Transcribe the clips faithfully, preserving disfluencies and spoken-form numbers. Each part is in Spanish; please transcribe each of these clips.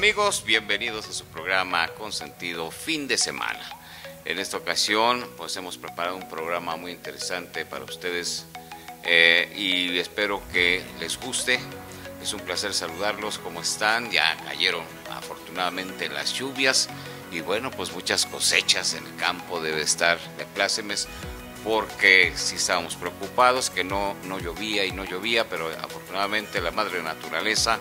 Amigos, bienvenidos a su programa Consentido Fin de Semana. En esta ocasión, pues hemos preparado un programa muy interesante para ustedes eh, y espero que les guste. Es un placer saludarlos. ¿Cómo están? Ya cayeron afortunadamente las lluvias y bueno, pues muchas cosechas en el campo. Debe estar de plácemes porque sí estábamos preocupados que no, no llovía y no llovía, pero afortunadamente la madre naturaleza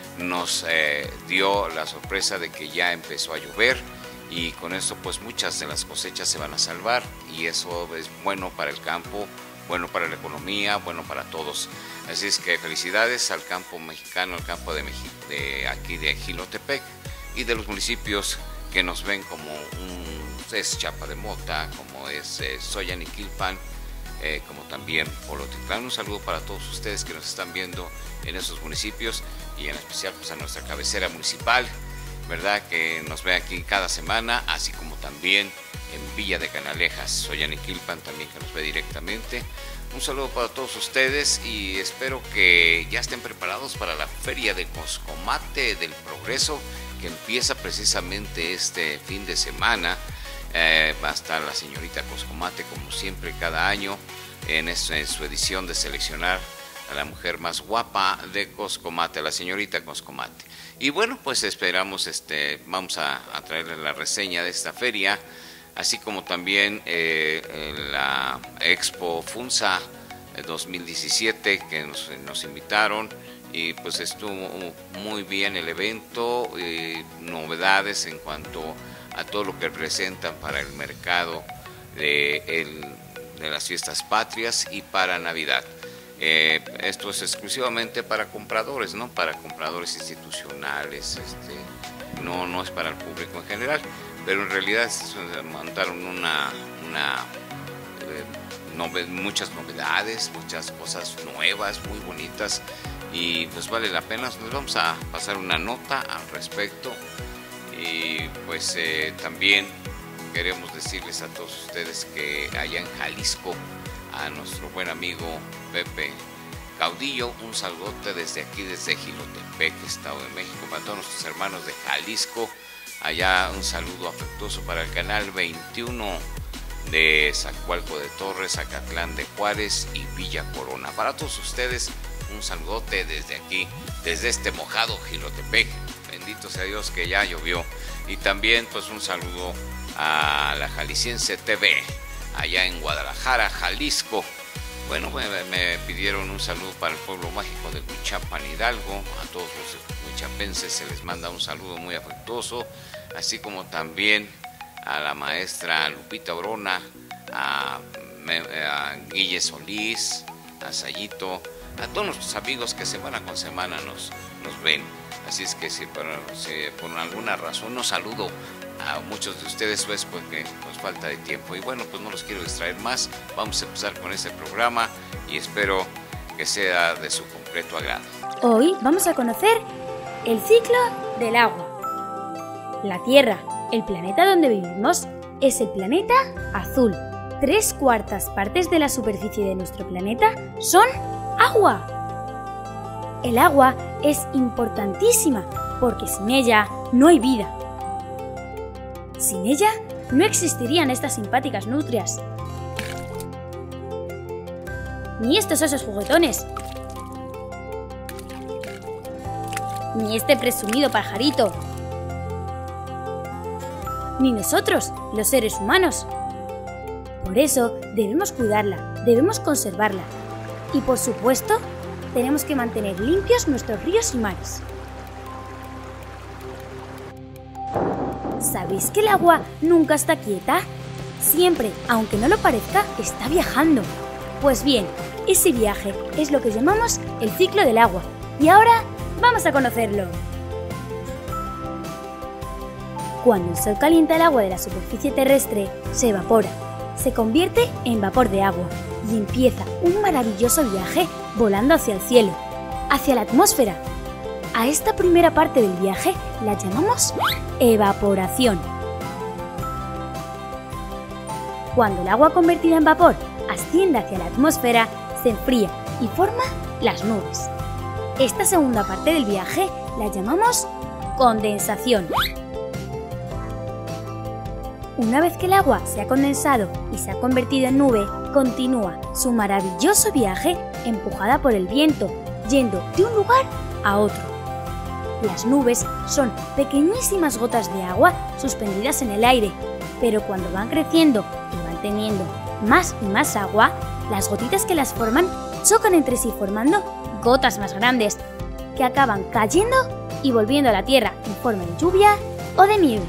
nos eh, dio la sorpresa de que ya empezó a llover y con eso pues muchas de las cosechas se van a salvar y eso es bueno para el campo, bueno para la economía, bueno para todos. Así es que felicidades al campo mexicano, al campo de, Meji de aquí de Jilotepec y de los municipios que nos ven como un, es Chapa de Mota, como es eh, Xoyaniquilpan, eh, como también Polotitlán. Un saludo para todos ustedes que nos están viendo en esos municipios y en especial pues a nuestra cabecera municipal, ¿verdad? Que nos ve aquí cada semana, así como también en Villa de Canalejas, Xoyaniquilpan también que nos ve directamente. Un saludo para todos ustedes y espero que ya estén preparados para la Feria de Coscomate del Progreso que empieza precisamente este fin de semana. Eh, va a estar la señorita Coscomate como siempre cada año en, eso, en su edición de seleccionar a la mujer más guapa de Coscomate, la señorita Coscomate. Y bueno, pues esperamos, este, vamos a, a traerles la reseña de esta feria, así como también eh, la Expo Funza dos mil diecisiete que nos, nos invitaron y pues estuvo muy bien el evento, eh, novedades en cuanto a todo lo que representan para el mercado de, el, de las fiestas patrias y para Navidad. Eh, esto es exclusivamente para compradores, ¿no? Para compradores institucionales, este, no, no es para el público en general, pero en realidad se montaron una, una eh, nove, muchas novedades, muchas cosas nuevas, muy bonitas y pues vale la pena. Nos vamos a pasar una nota al respecto y pues eh, también queremos decirles a todos ustedes que allá en Jalisco, a nuestro buen amigo Pepe Caudillo, un saludote desde aquí, desde Jilotepec, Estado de México, para todos nuestros hermanos de Jalisco. Allá un saludo afectuoso para el canal veintiuno de Zacualco de Torres, Zacatlán de Juárez y Villa Corona. Para todos ustedes, un saludote desde aquí, desde este mojado Jilotepec. Bendito sea Dios que ya llovió. Y también pues un saludo a la Jalisciense T V, allá en Guadalajara, Jalisco. Bueno, me, me pidieron un saludo para el pueblo mágico de Huichapan, Hidalgo. A todos los huichapenses se les manda un saludo muy afectuoso, así como también a la maestra Lupita Orona, a, a Guille Solís, a Sayito, a todos nuestros amigos que semana con semana nos, nos ven. Así es que si por, si por alguna razón no saludo a muchos de ustedes, pues porque nos falta de tiempo. Y bueno, pues no los quiero distraer más. Vamos a empezar con este programa y espero que sea de su completo agrado. Hoy vamos a conocer el ciclo del agua. La Tierra, el planeta donde vivimos, es el planeta azul. Tres cuartas partes de la superficie de nuestro planeta son agua. El agua es importantísima porque sin ella no hay vida. Sin ella no existirían estas simpáticas nutrias, ni estos osos juguetones, ni este presumido pajarito, ni nosotros, los seres humanos. Por eso debemos cuidarla, debemos conservarla y por supuesto tenemos que mantener limpios nuestros ríos y mares. ¿Sabéis que el agua nunca está quieta? Siempre, aunque no lo parezca, está viajando. Pues bien, ese viaje es lo que llamamos el ciclo del agua. Y ahora vamos a conocerlo. Cuando el sol calienta el agua de la superficie terrestre, se evapora, se convierte en vapor de agua y empieza un maravilloso viaje volando hacia el cielo, hacia la atmósfera. A esta primera parte del viaje la llamamos evaporación. Cuando el agua convertida en vapor asciende hacia la atmósfera, se enfría y forma las nubes. Esta segunda parte del viaje la llamamos condensación. Una vez que el agua se ha condensado y se ha convertido en nube, continúa su maravilloso viaje empujada por el viento, yendo de un lugar a otro. Las nubes son pequeñísimas gotas de agua suspendidas en el aire, pero cuando van creciendo y van teniendo más y más agua, las gotitas que las forman chocan entre sí formando gotas más grandes, que acaban cayendo y volviendo a la tierra en forma de lluvia o de nieve.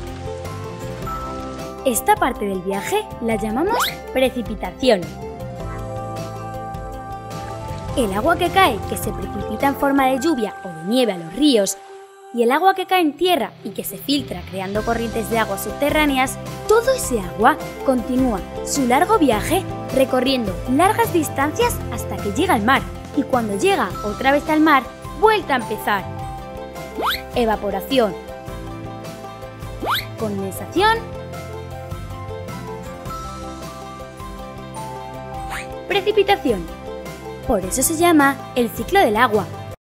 Esta parte del viaje la llamamos precipitación. El agua que cae, que se precipita en forma de lluvia o de nieve a los ríos, y el agua que cae en tierra y que se filtra creando corrientes de agua subterráneas, todo ese agua continúa su largo viaje recorriendo largas distancias hasta que llega al mar, y cuando llega otra vez al mar, vuelta a empezar. Evaporación, condensación, precipitación. Por eso se llama el ciclo del agua.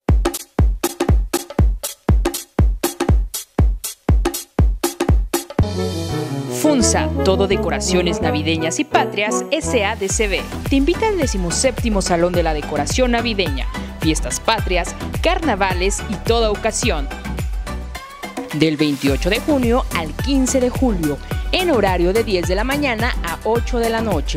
FUNSA, todo decoraciones navideñas y patrias, S A D C B. Te invita al decimoséptimo Salón de la Decoración Navideña, fiestas patrias, carnavales y toda ocasión. Del veintiocho de junio al quince de julio, en horario de diez de la mañana a ocho de la noche.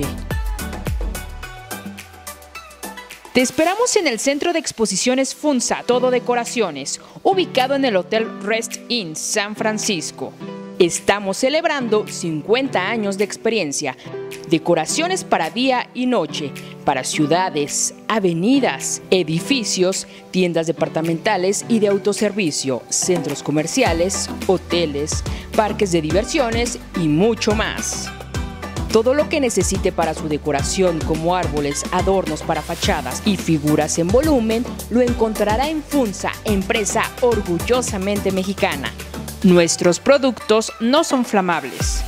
Te esperamos en el Centro de Exposiciones FUNSA, todo decoraciones, ubicado en el Hotel Rest Inn San Francisco. Estamos celebrando cincuenta años de experiencia, decoraciones para día y noche, para ciudades, avenidas, edificios, tiendas departamentales y de autoservicio, centros comerciales, hoteles, parques de diversiones y mucho más. Todo lo que necesite para su decoración, como árboles, adornos para fachadas y figuras en volumen, lo encontrará en FUNSA, empresa orgullosamente mexicana. Nuestros productos no son flamables.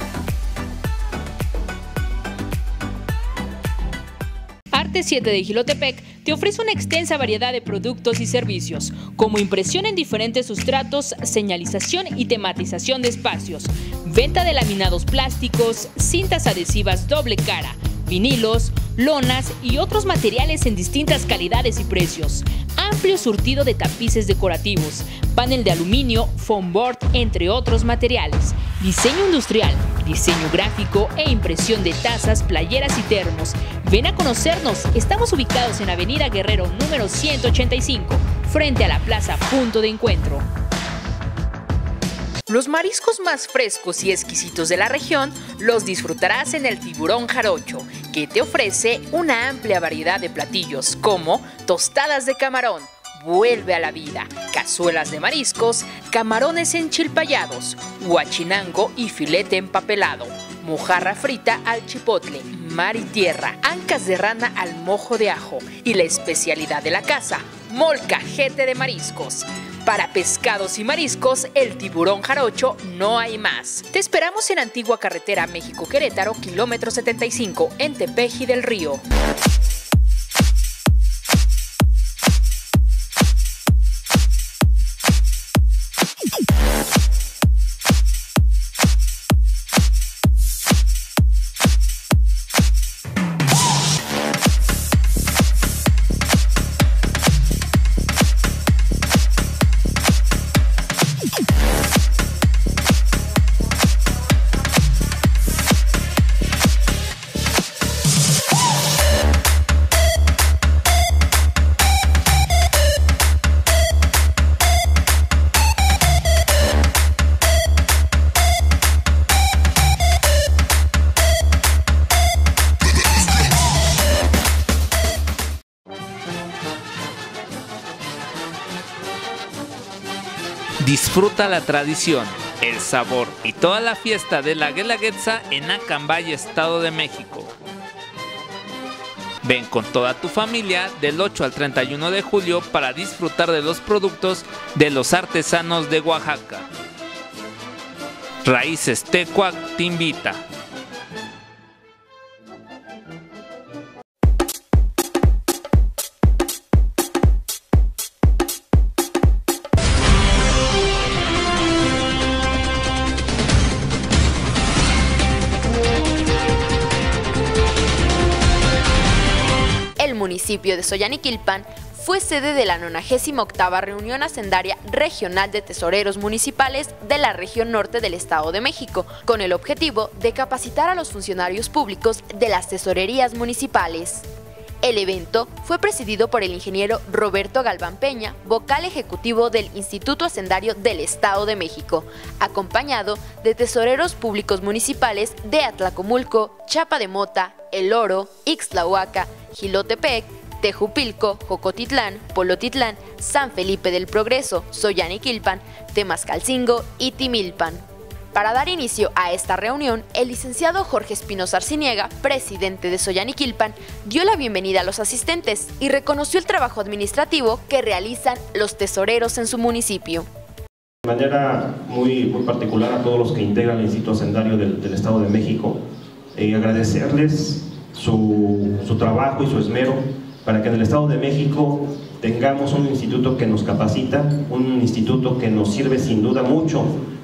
Arte siete de Jilotepec te ofrece una extensa variedad de productos y servicios, como impresión en diferentes sustratos, señalización y tematización de espacios, venta de laminados plásticos, cintas adhesivas doble cara, vinilos, lonas y otros materiales en distintas calidades y precios. Amplio surtido de tapices decorativos, panel de aluminio, foam board, entre otros materiales. Diseño industrial, diseño gráfico e impresión de tazas, playeras y termos. Ven a conocernos, estamos ubicados en Avenida Guerrero número ciento ochenta y cinco, frente a la Plaza Punto de Encuentro. Los mariscos más frescos y exquisitos de la región los disfrutarás en el Tiburón Jarocho, que te ofrece una amplia variedad de platillos como tostadas de camarón, vuelve a la vida, cazuelas de mariscos, camarones enchilpayados, huachinango y filete empapelado, mojarra frita al chipotle, mar y tierra, ancas de rana al mojo de ajo y la especialidad de la casa, molcajete de mariscos. Para pescados y mariscos, el Tiburón Jarocho no hay más. Te esperamos en Antigua Carretera México-Querétaro, kilómetro setenta y cinco, en Tepeji del Río. Disfruta la tradición, el sabor y toda la fiesta de la Guelaguetza en Acambay, Estado de México. Ven con toda tu familia del ocho al treinta y uno de julio para disfrutar de los productos de los artesanos de Oaxaca. Raíces Tecuac te invita. municipio de Soyaniquilpan fue sede de la nonagésima octava reunión hacendaria regional de tesoreros municipales de la región norte del Estado de México, con el objetivo de capacitar a los funcionarios públicos de las tesorerías municipales. El evento fue presidido por el ingeniero Roberto Galván Peña, vocal ejecutivo del Instituto Hacendario del Estado de México, acompañado de tesoreros públicos municipales de Atlacomulco, Chapa de Mota, El Oro, Ixtlahuaca, Jilotepec, Tejupilco, Jocotitlán, Polotitlán, San Felipe del Progreso, Soyaniquilpan, Temascalcingo y Timilpan. Para dar inicio a esta reunión, el licenciado Jorge Espinosa Arciniega, presidente de Soyaniquilpan, dio la bienvenida a los asistentes y reconoció el trabajo administrativo que realizan los tesoreros en su municipio. De manera muy, muy particular a todos los que integran el Instituto Hacendario del, del Estado de México, eh, agradecerles su, su trabajo y su esmero para que en el Estado de México tengamos un instituto que nos capacita, un instituto que nos sirve sin duda mucho,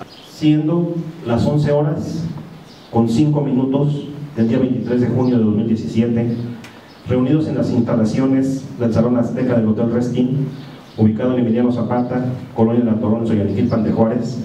siendo las once horas con cinco minutos del día veintitrés de junio de dos mil diecisiete, reunidos en las instalaciones del Salón Azteca del Hotel Restin, ubicado en Emiliano Zapata, Colonia La Torón, Soyaniquilpan de Juárez,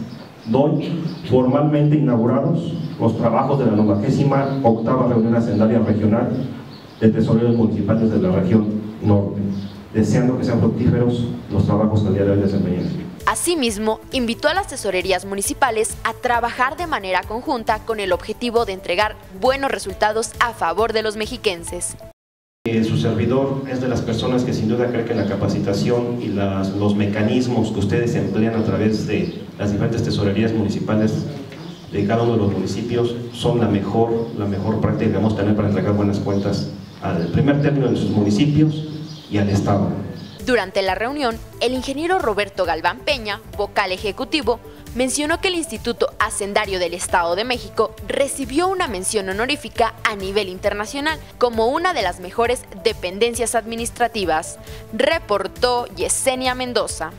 doy formalmente inaugurados los trabajos de la novagésima octava reunión hacendaria regional de tesoreros municipales de la región norte, deseando que sean fructíferos los trabajos que el día de hoy desempeñan. Asimismo, invitó a las tesorerías municipales a trabajar de manera conjunta con el objetivo de entregar buenos resultados a favor de los mexiquenses. Eh, su servidor es de las personas que sin duda cree que la capacitación y las, los mecanismos que ustedes emplean a través de las diferentes tesorerías municipales de cada uno de los municipios son la mejor, la mejor práctica que vamos a tener para entregar buenas cuentas al primer término de sus municipios y al Estado. Durante la reunión, el ingeniero Roberto Galván Peña, vocal ejecutivo, mencionó que el Instituto Hacendario del Estado de México recibió una mención honorífica a nivel internacional como una de las mejores dependencias administrativas. Reportó Yesenia Mendoza.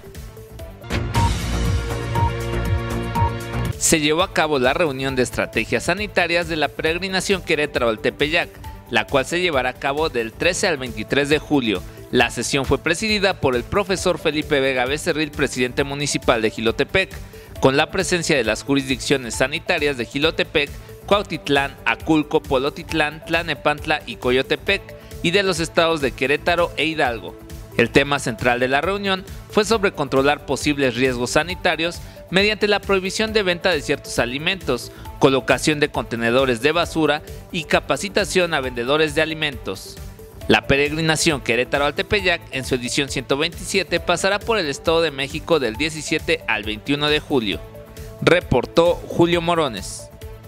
Se llevó a cabo la reunión de estrategias sanitarias de la peregrinación Querétaro al Tepeyac, la cual se llevará a cabo del trece al veintitrés de julio. La sesión fue presidida por el profesor Felipe Vega Becerril, presidente municipal de Jilotepec, con la presencia de las jurisdicciones sanitarias de Jilotepec, Cuautitlán, Aculco, Polotitlán, Tlanepantla y Coyotepec, y de los estados de Querétaro e Hidalgo. El tema central de la reunión fue sobre controlar posibles riesgos sanitarios mediante la prohibición de venta de ciertos alimentos, colocación de contenedores de basura y capacitación a vendedores de alimentos. La peregrinación Querétaro al Tepeyac, en su edición ciento veintisiete, pasará por el Estado de México del diecisiete al veintiuno de julio. Reportó Julio Morones.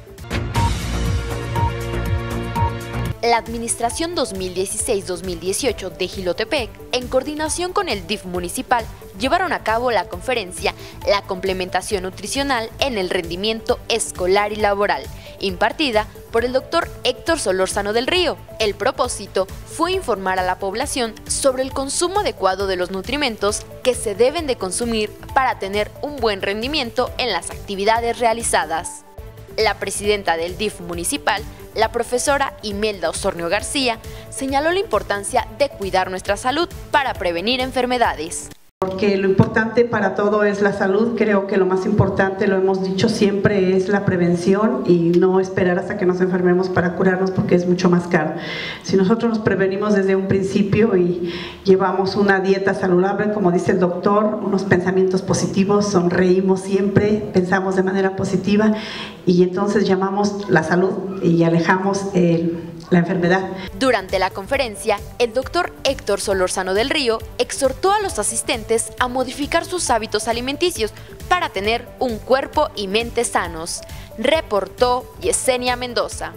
La Administración dos mil dieciséis dos mil dieciocho de Jilotepec, en coordinación con el D I F municipal, llevaron a cabo la conferencia La complementación nutricional en el rendimiento escolar y laboral, impartida por el doctor Héctor Solórzano del Río. El propósito fue informar a la población sobre el consumo adecuado de los nutrimentos que se deben de consumir para tener un buen rendimiento en las actividades realizadas. La presidenta del D I F municipal, la profesora Imelda Osornio García, señaló la importancia de cuidar nuestra salud para prevenir enfermedades. Porque lo importante para todo es la salud. Creo que lo más importante, lo hemos dicho siempre, es la prevención y no esperar hasta que nos enfermemos para curarnos, porque es mucho más caro. Si nosotros nos prevenimos desde un principio y llevamos una dieta saludable, como dice el doctor, unos pensamientos positivos, sonreímos siempre, pensamos de manera positiva y entonces llamamos la salud y alejamos el la enfermedad. Durante la conferencia, el doctor Héctor Solórzano del Río exhortó a los asistentes a modificar sus hábitos alimenticios para tener un cuerpo y mente sanos. Reportó Yesenia Mendoza.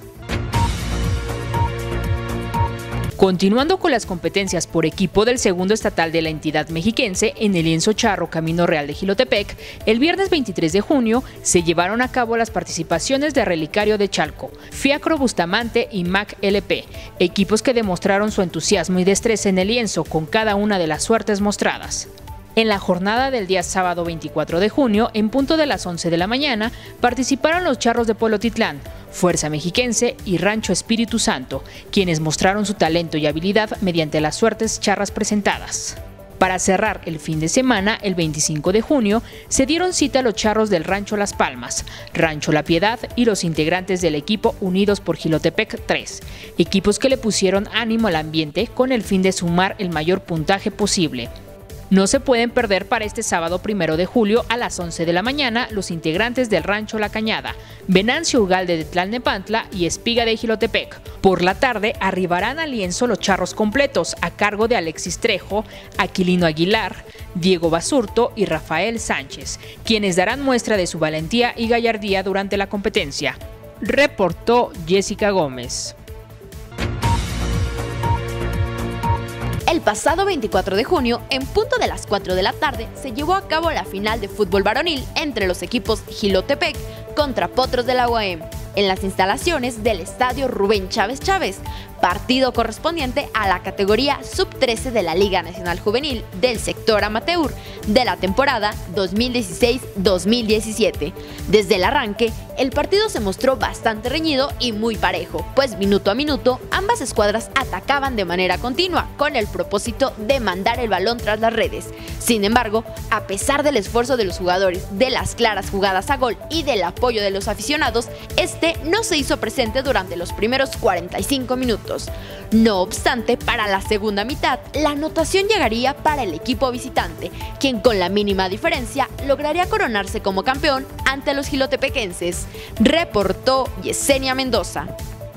Continuando con las competencias por equipo del segundo estatal de la entidad mexiquense en el lienzo Charro Camino Real de Jilotepec, el viernes veintitrés de junio se llevaron a cabo las participaciones de Relicario de Chalco, Fiacro Bustamante y M A C L P, equipos que demostraron su entusiasmo y destreza en el lienzo con cada una de las suertes mostradas. En la jornada del día sábado veinticuatro de junio, en punto de las once de la mañana, participaron los charros de Polotitlán, Fuerza Mexiquense y Rancho Espíritu Santo, quienes mostraron su talento y habilidad mediante las suertes charras presentadas. Para cerrar el fin de semana, el veinticinco de junio, se dieron cita a los charros del Rancho Las Palmas, Rancho La Piedad y los integrantes del equipo Unidos por Jilotepec tres, equipos que le pusieron ánimo al ambiente con el fin de sumar el mayor puntaje posible. No se pueden perder para este sábado primero de julio a las once de la mañana los integrantes del Rancho La Cañada, Venancio Ugalde de Tlalnepantla y Espiga de Jilotepec. Por la tarde arribarán a Lienzo los charros completos a cargo de Alexis Trejo, Aquilino Aguilar, Diego Basurto y Rafael Sánchez, quienes darán muestra de su valentía y gallardía durante la competencia. Reportó Jessica Gómez. El pasado veinticuatro de junio, en punto de las cuatro de la tarde, se llevó a cabo la final de fútbol varonil entre los equipos Jilotepec contra Potros de la U A M, en las instalaciones del Estadio Rubén Chávez Chávez, partido correspondiente a la categoría sub trece de la Liga Nacional Juvenil del sector amateur de la temporada dos mil dieciséis dos mil diecisiete. Desde el arranque, el partido se mostró bastante reñido y muy parejo, pues minuto a minuto ambas escuadras atacaban de manera continua con el propósito de mandar el balón tras las redes. Sin embargo, a pesar del esfuerzo de los jugadores, de las claras jugadas a gol y del apoyo de los aficionados, este no se hizo presente durante los primeros cuarenta y cinco minutos. No obstante, para la segunda mitad, la anotación llegaría para el equipo visitante, quien con la mínima diferencia lograría coronarse como campeón ante los jilotepequenses. Reportó Yesenia Mendoza.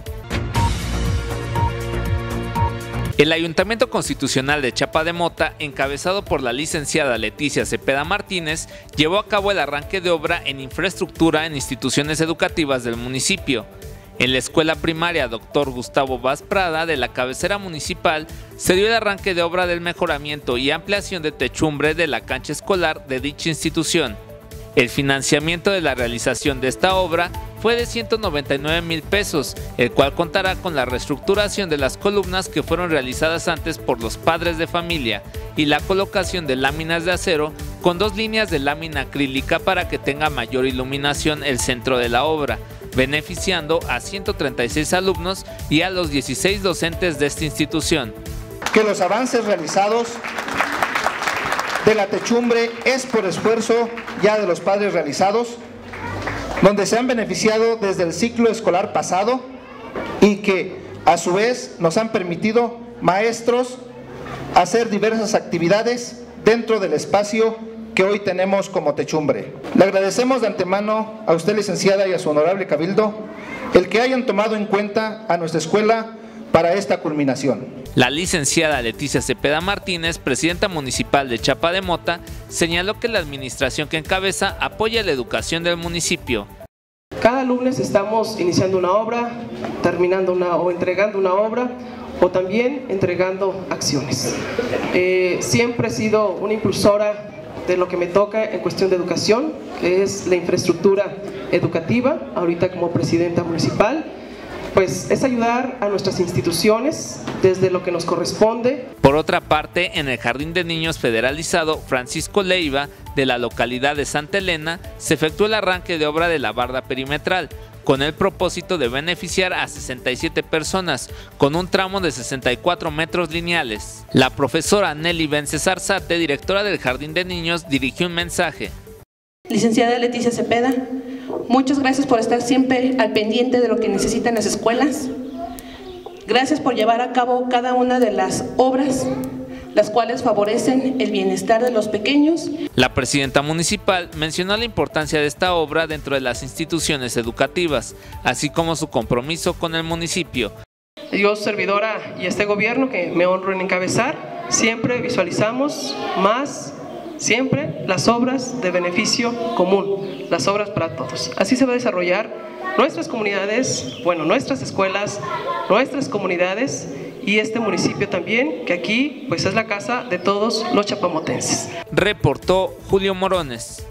El Ayuntamiento Constitucional de Chapa de Mota, encabezado por la licenciada Leticia Cepeda Martínez, llevó a cabo el arranque de obra en infraestructura en instituciones educativas del municipio. En la escuela primaria Doctor Gustavo Vaz Prada de la cabecera municipal se dio el arranque de obra del mejoramiento y ampliación de techumbre de la cancha escolar de dicha institución. El financiamiento de la realización de esta obra fue de ciento noventa y nueve mil pesos, el cual contará con la reestructuración de las columnas que fueron realizadas antes por los padres de familia y la colocación de láminas de acero con dos líneas de lámina acrílica para que tenga mayor iluminación el centro de la obra, beneficiando a ciento treinta y seis alumnos y a los dieciséis docentes de esta institución. Que los avances realizados de la techumbre es por esfuerzo ya de los padres realizados, donde se han beneficiado desde el ciclo escolar pasado y que a su vez nos han permitido maestros hacer diversas actividades dentro del espacio que hoy tenemos como techumbre. Le agradecemos de antemano a usted, licenciada, y a su honorable cabildo el que hayan tomado en cuenta a nuestra escuela para esta culminación. La licenciada Leticia Cepeda Martínez, presidenta municipal de Chapa de Mota, señaló que la administración que encabeza apoya la educación del municipio. Cada lunes estamos iniciando una obra, terminando una o entregando una obra o también entregando acciones. Eh, siempre he sido una impulsora de lo que me toca en cuestión de educación, que es la infraestructura educativa, ahorita como presidenta municipal. Pues es ayudar a nuestras instituciones desde lo que nos corresponde. Por otra parte, en el Jardín de Niños Federalizado Francisco Leiva de la localidad de Santa Elena se efectuó el arranque de obra de la barda perimetral con el propósito de beneficiar a sesenta y siete personas con un tramo de sesenta y cuatro metros lineales. La profesora Nelly Bencesarzate, directora del Jardín de Niños, dirigió un mensaje. Licenciada Leticia Cepeda, muchas gracias por estar siempre al pendiente de lo que necesitan las escuelas. Gracias por llevar a cabo cada una de las obras, las cuales favorecen el bienestar de los pequeños. La presidenta municipal mencionó la importancia de esta obra dentro de las instituciones educativas, así como su compromiso con el municipio. Yo, servidora, y este gobierno que me honro en encabezar, siempre visualizamos más siempre las obras de beneficio común, las obras para todos. Así se va a desarrollar nuestras comunidades, bueno, nuestras escuelas, nuestras comunidades y este municipio también, que aquí pues es la casa de todos los chapamotenses. Reportó Julio Morones.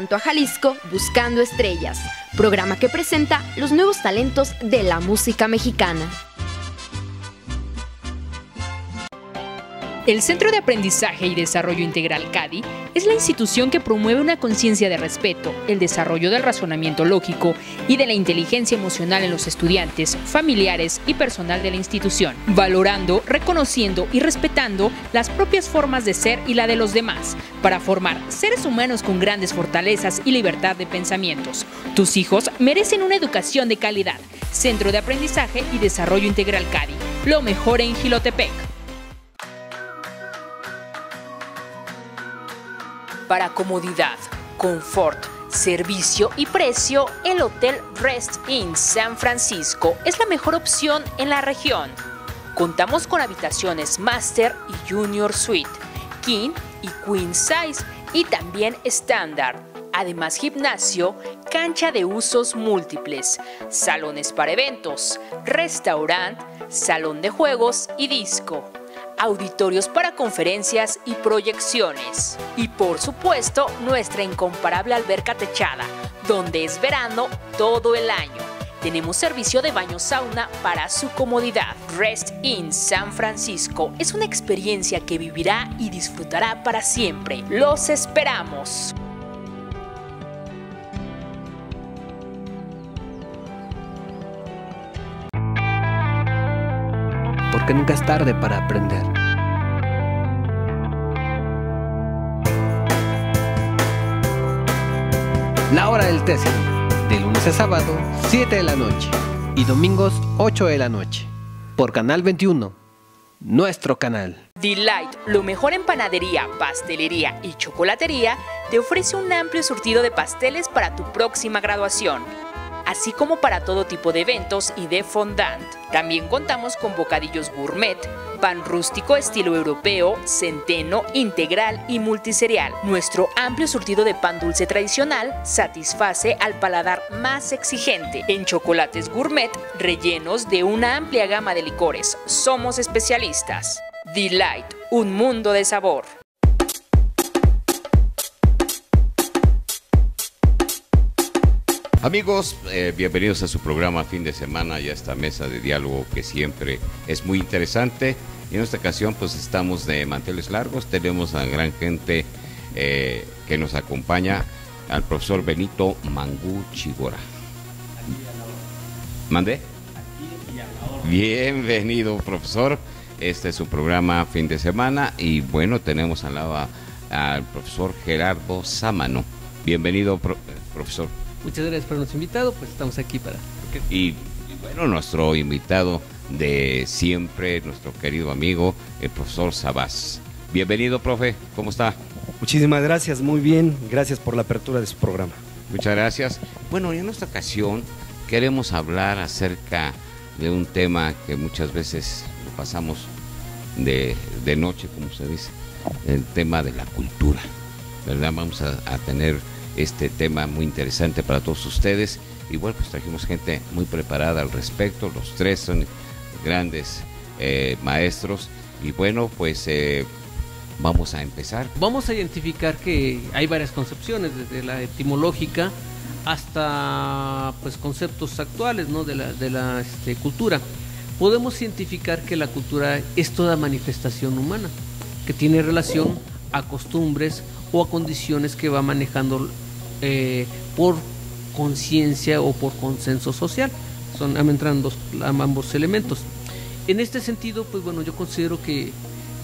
Canto a Jalisco Buscando Estrellas, programa que presenta los nuevos talentos de la música mexicana. El Centro de Aprendizaje y Desarrollo Integral C A D I es la institución que promueve una conciencia de respeto, el desarrollo del razonamiento lógico y de la inteligencia emocional en los estudiantes, familiares y personal de la institución, valorando, reconociendo y respetando las propias formas de ser y la de los demás, para formar seres humanos con grandes fortalezas y libertad de pensamientos. Tus hijos merecen una educación de calidad. Centro de Aprendizaje y Desarrollo Integral C A D I, lo mejor en Jilotepec. Para comodidad, confort, servicio y precio, el Hotel Rest Inn San Francisco es la mejor opción en la región. Contamos con habitaciones Master y Junior Suite, King y Queen Size y también estándar. Además, gimnasio, cancha de usos múltiples, salones para eventos, restaurante, salón de juegos y disco, auditorios para conferencias y proyecciones. Y por supuesto, nuestra incomparable alberca techada, donde es verano todo el año. Tenemos servicio de baño sauna para su comodidad. Rest Inn San Francisco es una experiencia que vivirá y disfrutará para siempre. ¡Los esperamos! Porque nunca es tarde para aprender. La hora del Tessin, de lunes a sábado, siete de la noche, y domingos, ocho de la noche, por Canal veintiuno, nuestro canal. Delight, lo mejor en panadería, pastelería y chocolatería, te ofrece un amplio surtido de pasteles para tu próxima graduación, así como para todo tipo de eventos y de fondant. También contamos con bocadillos gourmet, pan rústico estilo europeo, centeno, integral y multiserial. Nuestro amplio surtido de pan dulce tradicional satisface al paladar más exigente. En chocolates gourmet, rellenos de una amplia gama de licores. Somos especialistas. Delight, un mundo de sabor. Amigos, eh, bienvenidos a su programa Fin de Semana y a esta mesa de diálogo que siempre es muy interesante. Y en esta ocasión pues estamos de manteles largos, tenemos a gran gente eh, que nos acompaña, al profesor Benito Mangú Chigora. ¿Mandé? Bienvenido, profesor. Este es su programa Fin de Semana y bueno, tenemos al lado a, al profesor Gerardo Sámano. Bienvenido, pro, profesor. Muchas gracias por nuestro invitado, pues estamos aquí para... Y, y bueno, nuestro invitado de siempre, nuestro querido amigo, el profesor Sabás. Bienvenido, profe, ¿cómo está? Muchísimas gracias, muy bien, gracias por la apertura de su programa. Muchas gracias. Bueno, y en esta ocasión queremos hablar acerca de un tema que muchas veces lo pasamos de, de noche, como se dice, el tema de la cultura, ¿verdad? Vamos a, a tener este tema muy interesante para todos ustedes y bueno, pues trajimos gente muy preparada al respecto, los tres son grandes eh, maestros y bueno, pues eh, vamos a empezar. Vamos a identificar que hay varias concepciones, desde la etimológica hasta pues conceptos actuales, ¿no? de la, de la este, cultura. Podemos identificar que la cultura es toda manifestación humana, que tiene relación a costumbres o a condiciones que va manejando eh, por conciencia o por consenso social. Son entran dos, ambos elementos. En este sentido, pues bueno, yo considero que,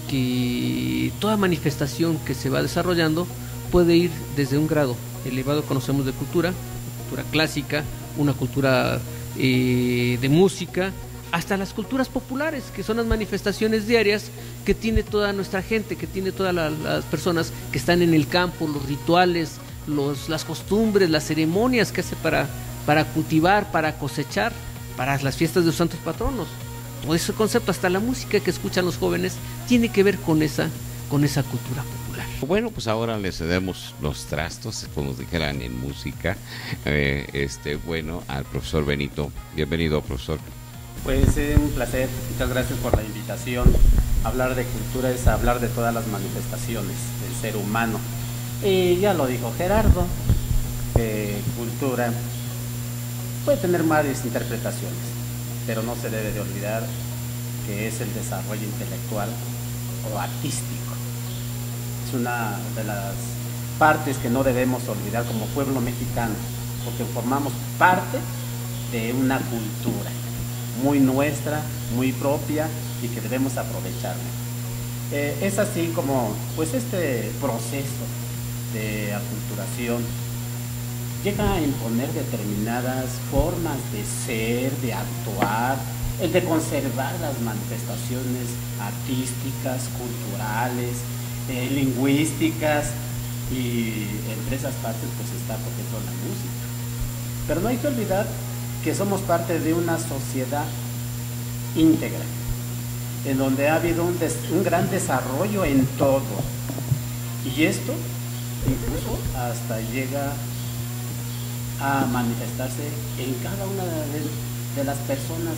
que toda manifestación que se va desarrollando puede ir desde un grado elevado, conocemos de cultura, cultura clásica, una cultura eh, de música, hasta las culturas populares, que son las manifestaciones diarias que tiene toda nuestra gente, que tiene todas la, las personas que están en el campo, los rituales, los, las costumbres, las ceremonias que hace para, para cultivar, para cosechar, para las fiestas de los santos patronos. Todo ese concepto, hasta la música que escuchan los jóvenes, tiene que ver con esa, con esa cultura popular. Bueno, pues ahora le cedemos los trastos, como dijeran en música, eh, este, bueno, al profesor Benito. Bienvenido, profesor. Pues es un placer, muchas gracias por la invitación. Hablar de cultura es hablar de todas las manifestaciones del ser humano. Y ya lo dijo Gerardo, que cultura puede tener varias interpretaciones, pero no se debe de olvidar que es el desarrollo intelectual o artístico. Es una de las partes que no debemos olvidar como pueblo mexicano, porque formamos parte de una cultura muy nuestra, muy propia y que debemos aprovecharla. Eh, es así como pues este proceso de aculturación llega a imponer determinadas formas de ser, de actuar, el de conservar las manifestaciones artísticas, culturales, eh, lingüísticas, y entre esas partes pues está por ejemplo la música. Pero no hay que olvidar que somos parte de una sociedad íntegra, en donde ha habido un, des, un gran desarrollo en todo, y esto incluso hasta llega a manifestarse en cada una de, de las personas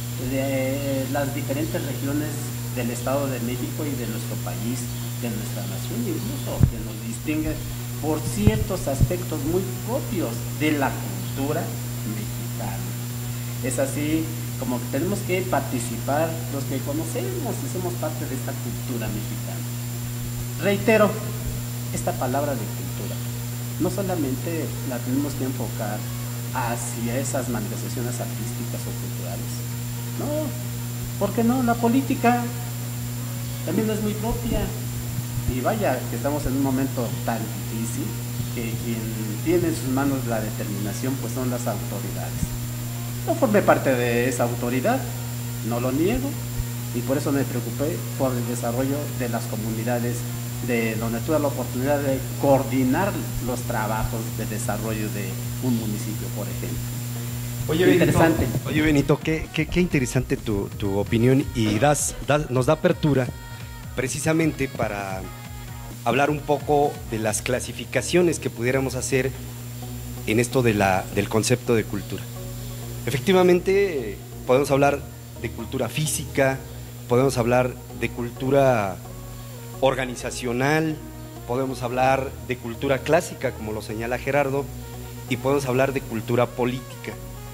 de las diferentes regiones del Estado de México y de nuestro país, de nuestra nación, incluso que nos distingue por ciertos aspectos muy propios de la cultura mexicana. Es así como que tenemos que participar los que conocemos y somos parte de esta cultura mexicana. Reitero, esta palabra de cultura no solamente la tenemos que enfocar hacia esas manifestaciones artísticas o culturales. No, ¿por qué no? La política también es muy propia. Y vaya, que estamos en un momento tan difícil que quien tiene en sus manos la determinación pues son las autoridades. No formé parte de esa autoridad, no lo niego, y por eso me preocupé por el desarrollo de las comunidades, de donde tuve la oportunidad de coordinar los trabajos de desarrollo de un municipio, por ejemplo. Oye, Benito, interesante. Oye, Benito, qué, qué, qué interesante tu, tu opinión, y das, das, nos da apertura precisamente para hablar un poco de las clasificaciones que pudiéramos hacer en esto de la, del concepto de cultura. Efectivamente, podemos hablar de cultura física, podemos hablar de cultura organizacional, podemos hablar de cultura clásica, como lo señala Gerardo, y podemos hablar de cultura política.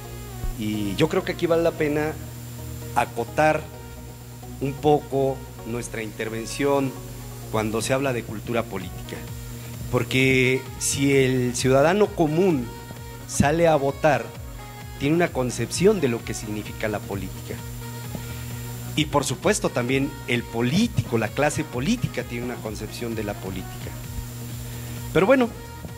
Y yo creo que aquí vale la pena acotar un poco nuestra intervención cuando se habla de cultura política, porque si el ciudadano común sale a votar, tiene una concepción de lo que significa la política, y por supuesto también el político, la clase política tiene una concepción de la política. Pero bueno,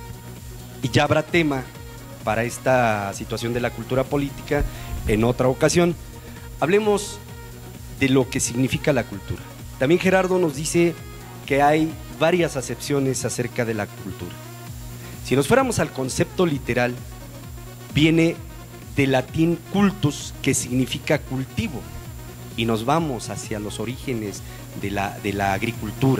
y ya habrá tema para esta situación de la cultura política en otra ocasión. Hablemos de lo que significa la cultura. También Gerardo nos dice que hay varias acepciones acerca de la cultura. Si nos fuéramos al concepto literal, viene del latín cultus, que significa cultivo, y nos vamos hacia los orígenes de la, de la agricultura.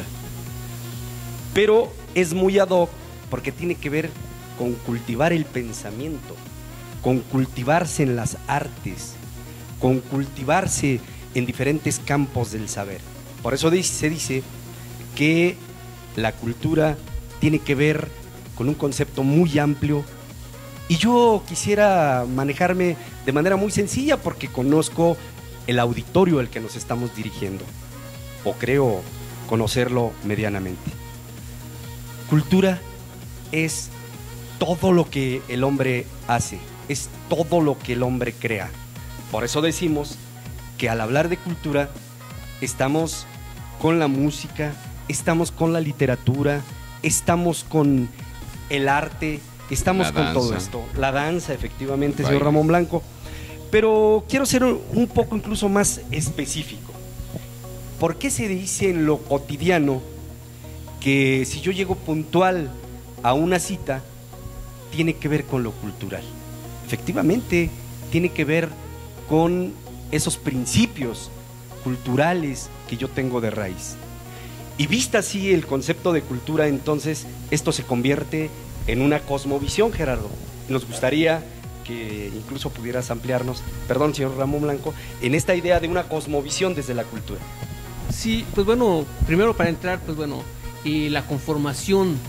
Pero es muy ad hoc porque tiene que ver con cultivar el pensamiento, con cultivarse en las artes, con cultivarse en diferentes campos del saber. Por eso se dice que la cultura tiene que ver con un concepto muy amplio, y yo quisiera manejarme de manera muy sencilla porque conozco el auditorio al que nos estamos dirigiendo, o creo conocerlo medianamente. Cultura es todo lo que el hombre hace, es todo lo que el hombre crea. Por eso decimos que al hablar de cultura estamos con la música, estamos con la literatura, estamos con el arte, estamos con todo esto. La danza, efectivamente, señor Ramón Blanco. Pero quiero ser un poco incluso más específico. ¿Por qué se dice en lo cotidiano que si yo llego puntual a una cita, tiene que ver con lo cultural? Efectivamente, tiene que ver con esos principios culturales que yo tengo de raíz. Y vista así el concepto de cultura, entonces esto se convierte en una cosmovisión, Gerardo. Nos gustaría que incluso pudieras ampliarnos, perdón, señor Ramón Blanco, en esta idea de una cosmovisión desde la cultura. Sí, pues bueno, primero para entrar, pues bueno, y la conformación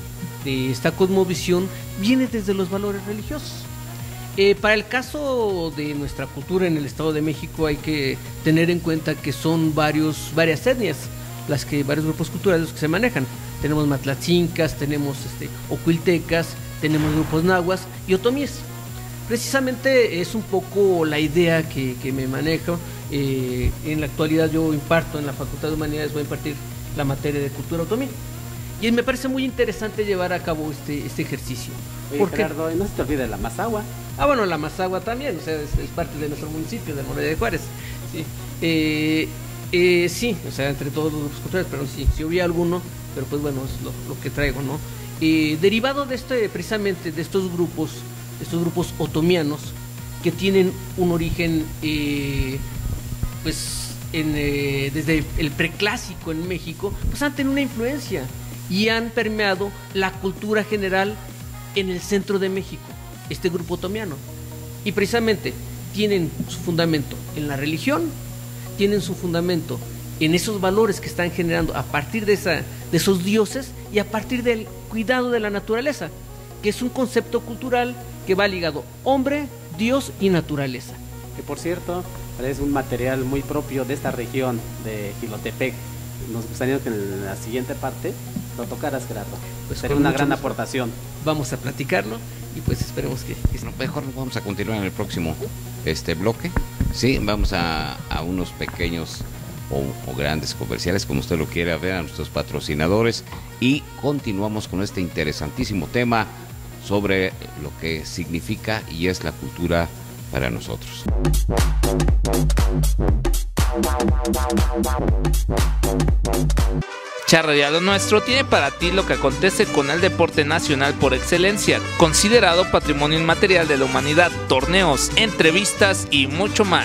de esta cosmovisión viene desde los valores religiosos. Eh, para el caso de nuestra cultura en el Estado de México hay que tener en cuenta que son varios, varias etnias, las que, varios grupos culturales que se manejan. Tenemos matlatzincas, tenemos este, ocuiltecas, tenemos grupos nahuas y otomíes. Precisamente es un poco la idea que, que me manejo. Eh, en la actualidad yo imparto en la Facultad de Humanidades, voy a impartir la materia de cultura otomí. Y me parece muy interesante llevar a cabo este, este ejercicio. Oye, porque Gerardo, no se te olvide la mazahua. Ah, bueno, la mazahua también, o sea, es, es parte de nuestro municipio, de Morelia de Juárez. Sí, eh, eh, sí, o sea, entre todos los grupos culturales, pero sí, si hubiera alguno, pero pues bueno, es lo, lo que traigo, ¿no? Eh, derivado de este, precisamente de estos grupos, estos grupos otomianos, que tienen un origen, eh, pues, en, eh, desde el preclásico en México, pues han tenido una influencia y han permeado la cultura general en el centro de México, este grupo otomiano. Y precisamente tienen su fundamento en la religión, tienen su fundamento en esos valores que están generando a partir de, esa, de esos dioses y a partir del cuidado de la naturaleza, que es un concepto cultural que va ligado hombre, Dios y naturaleza. Que por cierto, es un material muy propio de esta región de Jilotepec. Nos gustaría que en la siguiente parte lo tocaras, Gerardo. Pues sería una gran aportación. Vamos a platicarlo y pues esperemos que... que... No, mejor vamos a continuar en el próximo este bloque. Sí, vamos a, a unos pequeños o, o grandes comerciales, como usted lo quiera ver, a nuestros patrocinadores, y continuamos con este interesantísimo tema sobre lo que significa y es la cultura para nosotros. Charrería Lo Nuestro tiene para ti lo que acontece con el deporte nacional por excelencia, considerado patrimonio inmaterial de la humanidad, torneos, entrevistas y mucho más.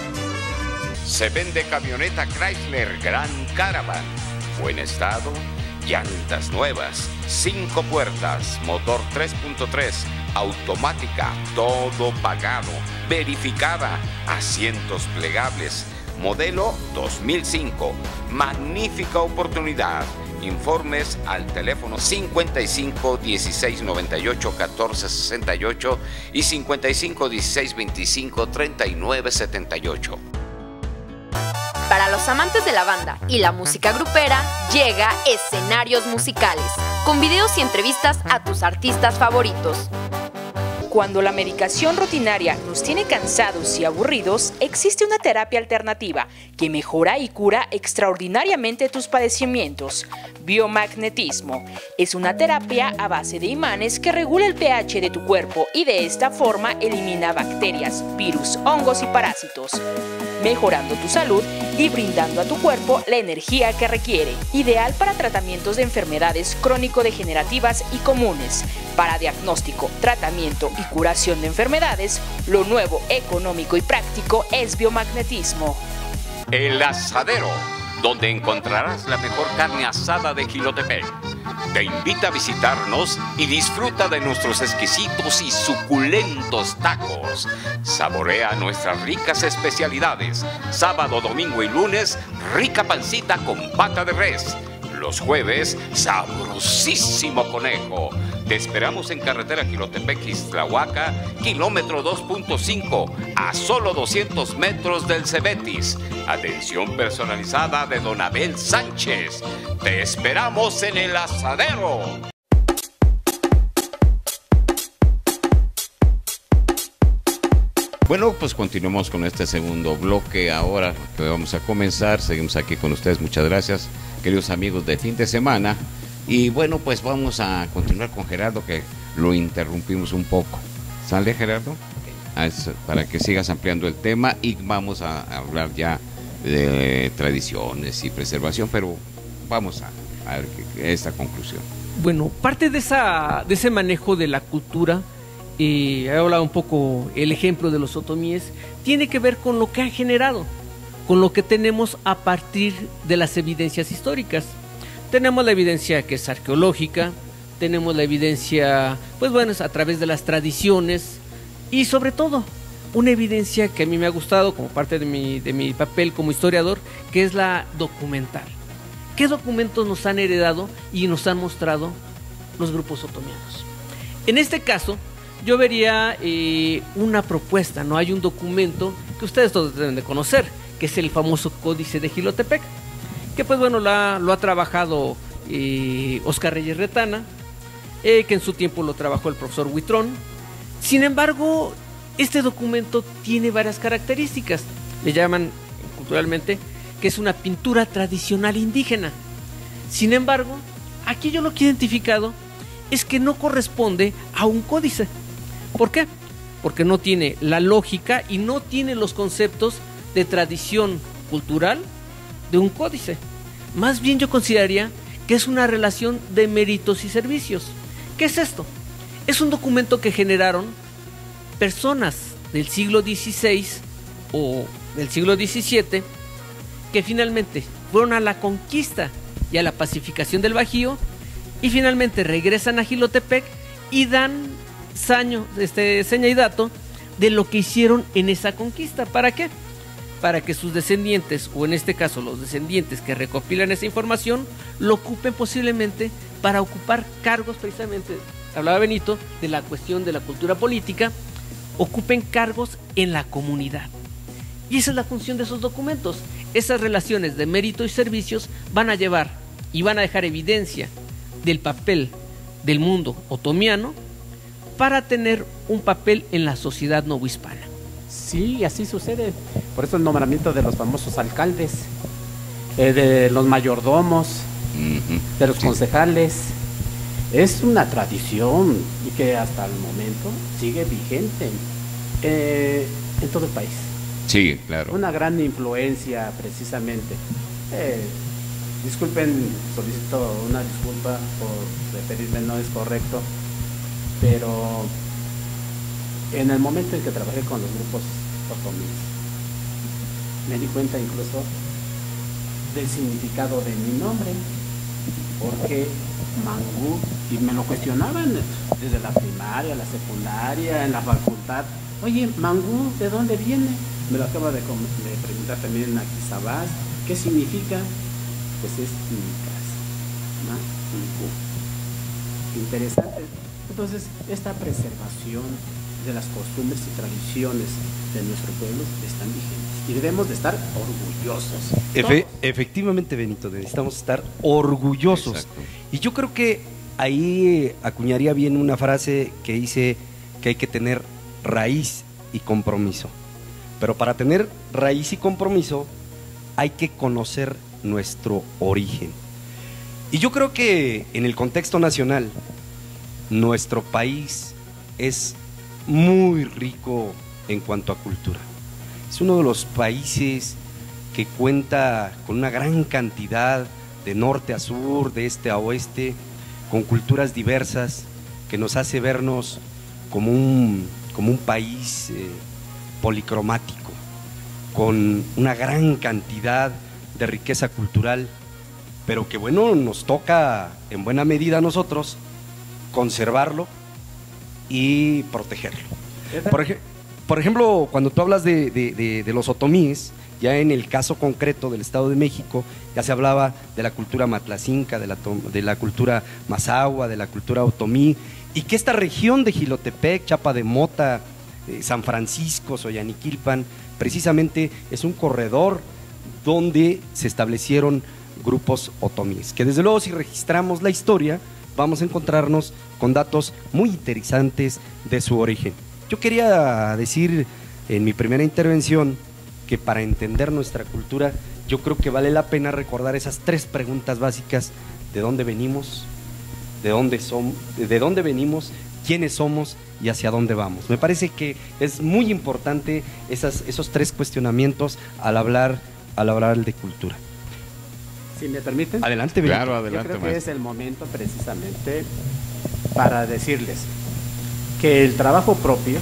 Se vende camioneta Chrysler Grand Caravan, buen estado, llantas nuevas, cinco puertas, motor tres punto tres, automática, todo pagado, verificada, asientos plegables, modelo dos mil cinco, magnífica oportunidad. Informes al teléfono cincuenta y cinco dieciséis noventa y ocho catorce sesenta y ocho y cincuenta y cinco dieciséis veinticinco treinta y nueve setenta y ocho. Para los amantes de la banda y la música grupera, llega Escenarios Musicales, con videos y entrevistas a tus artistas favoritos. Cuando la medicación rutinaria nos tiene cansados y aburridos, existe una terapia alternativa que mejora y cura extraordinariamente tus padecimientos. Biomagnetismo es una terapia a base de imanes que regula el pH de tu cuerpo y de esta forma elimina bacterias, virus, hongos y parásitos, mejorando tu salud y brindando a tu cuerpo la energía que requiere. Ideal para tratamientos de enfermedades crónico-degenerativas y comunes. Para diagnóstico, tratamiento y curación de enfermedades, lo nuevo, económico y práctico es biomagnetismo. El Asadero, donde encontrarás la mejor carne asada de Jilotepec. Te invita a visitarnos y disfruta de nuestros exquisitos y suculentos tacos. Saborea nuestras ricas especialidades. Sábado, domingo y lunes, rica pancita con pata de res. Los jueves, sabrosísimo conejo. Te esperamos en carretera Jilotepec-Ixtlahuaca, kilómetro dos punto cinco, a solo doscientos metros del Cebetis. Atención personalizada de Don Abel Sánchez. Te esperamos en el Asadero. Bueno, pues continuamos con este segundo bloque ahora que vamos a comenzar. Seguimos aquí con ustedes. Muchas gracias, queridos amigos de fin de semana. Y bueno, pues vamos a continuar con Gerardo, que lo interrumpimos un poco. ¿Sale, Gerardo? Okay. Para que sigas ampliando el tema, y vamos a hablar ya de tradiciones y preservación, pero vamos a, a ver esta conclusión. Bueno, parte de, esa, de ese manejo de la cultura, y he hablado un poco el ejemplo de los otomíes, tiene que ver con lo que han generado, con lo que tenemos a partir de las evidencias históricas. Tenemos la evidencia que es arqueológica, tenemos la evidencia, pues bueno, es a través de las tradiciones, y sobre todo, una evidencia que a mí me ha gustado como parte de mi, de mi papel como historiador, que es la documental. ¿Qué documentos nos han heredado y nos han mostrado los grupos otomianos. En este caso, yo vería eh, una propuesta, ¿no? Hay un documento que ustedes todos deben de conocer, que es el famoso Códice de Jilotepec, que pues bueno, lo ha, lo ha trabajado eh, Oscar Reyes Retana, eh, que en su tiempo lo trabajó el profesor Huitrón. Sin embargo, este documento tiene varias características. Le llaman culturalmente que es una pintura tradicional indígena. Sin embargo, aquí yo lo que he identificado es que no corresponde a un códice. ¿Por qué? Porque no tiene la lógica y no tiene los conceptos de tradición cultural de un códice. Más bien yo consideraría que es una relación de méritos y servicios. ¿Qué es esto? Es un documento que generaron personas del siglo dieciséis o del siglo diecisiete que finalmente fueron a la conquista y a la pacificación del Bajío y finalmente regresan a Jilotepec y dan saño, este, seña y dato de lo que hicieron en esa conquista. ¿Para qué? Para que sus descendientes, o en este caso los descendientes que recopilan esa información, lo ocupen posiblemente para ocupar cargos, precisamente, hablaba Benito, de la cuestión de la cultura política, ocupen cargos en la comunidad. Y esa es la función de esos documentos. Esas relaciones de mérito y servicios van a llevar y van a dejar evidencia del papel del mundo otomiano para tener un papel en la sociedad novohispana. Sí, así sucede. Por eso el nombramiento de los famosos alcaldes, eh, de los mayordomos, uh-huh. de los sí. concejales, es una tradición y que hasta el momento sigue vigente eh, en todo el país. Sí, claro. Una gran influencia precisamente. Eh, disculpen, solicito una disculpa por referirme, no es correcto, pero en el momento en que trabajé con los grupos otomíes, me di cuenta incluso del significado de mi nombre, porque Mangú, y me lo cuestionaban desde la primaria, la secundaria, en la facultad. Oye, Mangú, ¿de dónde viene? Me lo acaba de, de preguntar también aquí Sabás. ¿Qué significa? Pues es mi casa, Mangú. Interesante. Entonces, esta preservación de las costumbres y tradiciones de nuestro pueblo están vigentes y debemos de estar orgullosos. Efe, efectivamente, Benito, necesitamos estar orgullosos. Exacto. Y yo creo que ahí acuñaría bien una frase que dice que hay que tener raíz y compromiso. Pero para tener raíz y compromiso hay que conocer nuestro origen. Y yo creo que en el contexto nacional, nuestro país es muy rico en cuanto a cultura. Es uno de los países que cuenta con una gran cantidad de norte a sur, de este a oeste, con culturas diversas, que nos hace vernos como un, como un país eh, policromático, con una gran cantidad de riqueza cultural, pero que bueno, nos toca en buena medida a nosotros conservarlo y protegerlo. Por, ej por ejemplo, cuando tú hablas de, de, de, de los otomíes, ya en el caso concreto del Estado de México, ya se hablaba de la cultura matlacinca, de la, de la cultura mazahua, de la cultura otomí, y que esta región de Jilotepec, Chapa de Mota, eh, San Francisco, Soyaniquilpan, precisamente es un corredor donde se establecieron grupos otomíes, que desde luego si registramos la historia, vamos a encontrarnos con datos muy interesantes de su origen. Yo quería decir en mi primera intervención que para entender nuestra cultura, yo creo que vale la pena recordar esas tres preguntas básicas: ¿de dónde venimos? ¿De dónde somos? ¿De dónde venimos? ¿Quiénes somos? ¿Y hacia dónde vamos? Me parece que es muy importante esas, esos tres cuestionamientos al hablar, al hablar de cultura. Si me permiten. Adelante, Benito. Claro, adelante. Yo creo que maestro. es el momento precisamente para decirles que el trabajo propio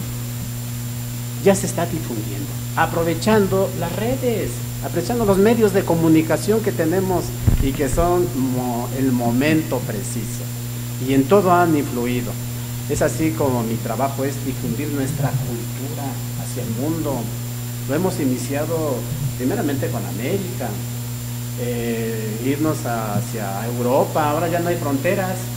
ya se está difundiendo, aprovechando las redes, aprovechando los medios de comunicación que tenemos y que son mo el momento preciso, y en todo han influido. Es así como mi trabajo es difundir nuestra cultura hacia el mundo. Lo hemos iniciado primeramente con América, eh, irnos hacia Europa. Ahora ya no hay fronteras,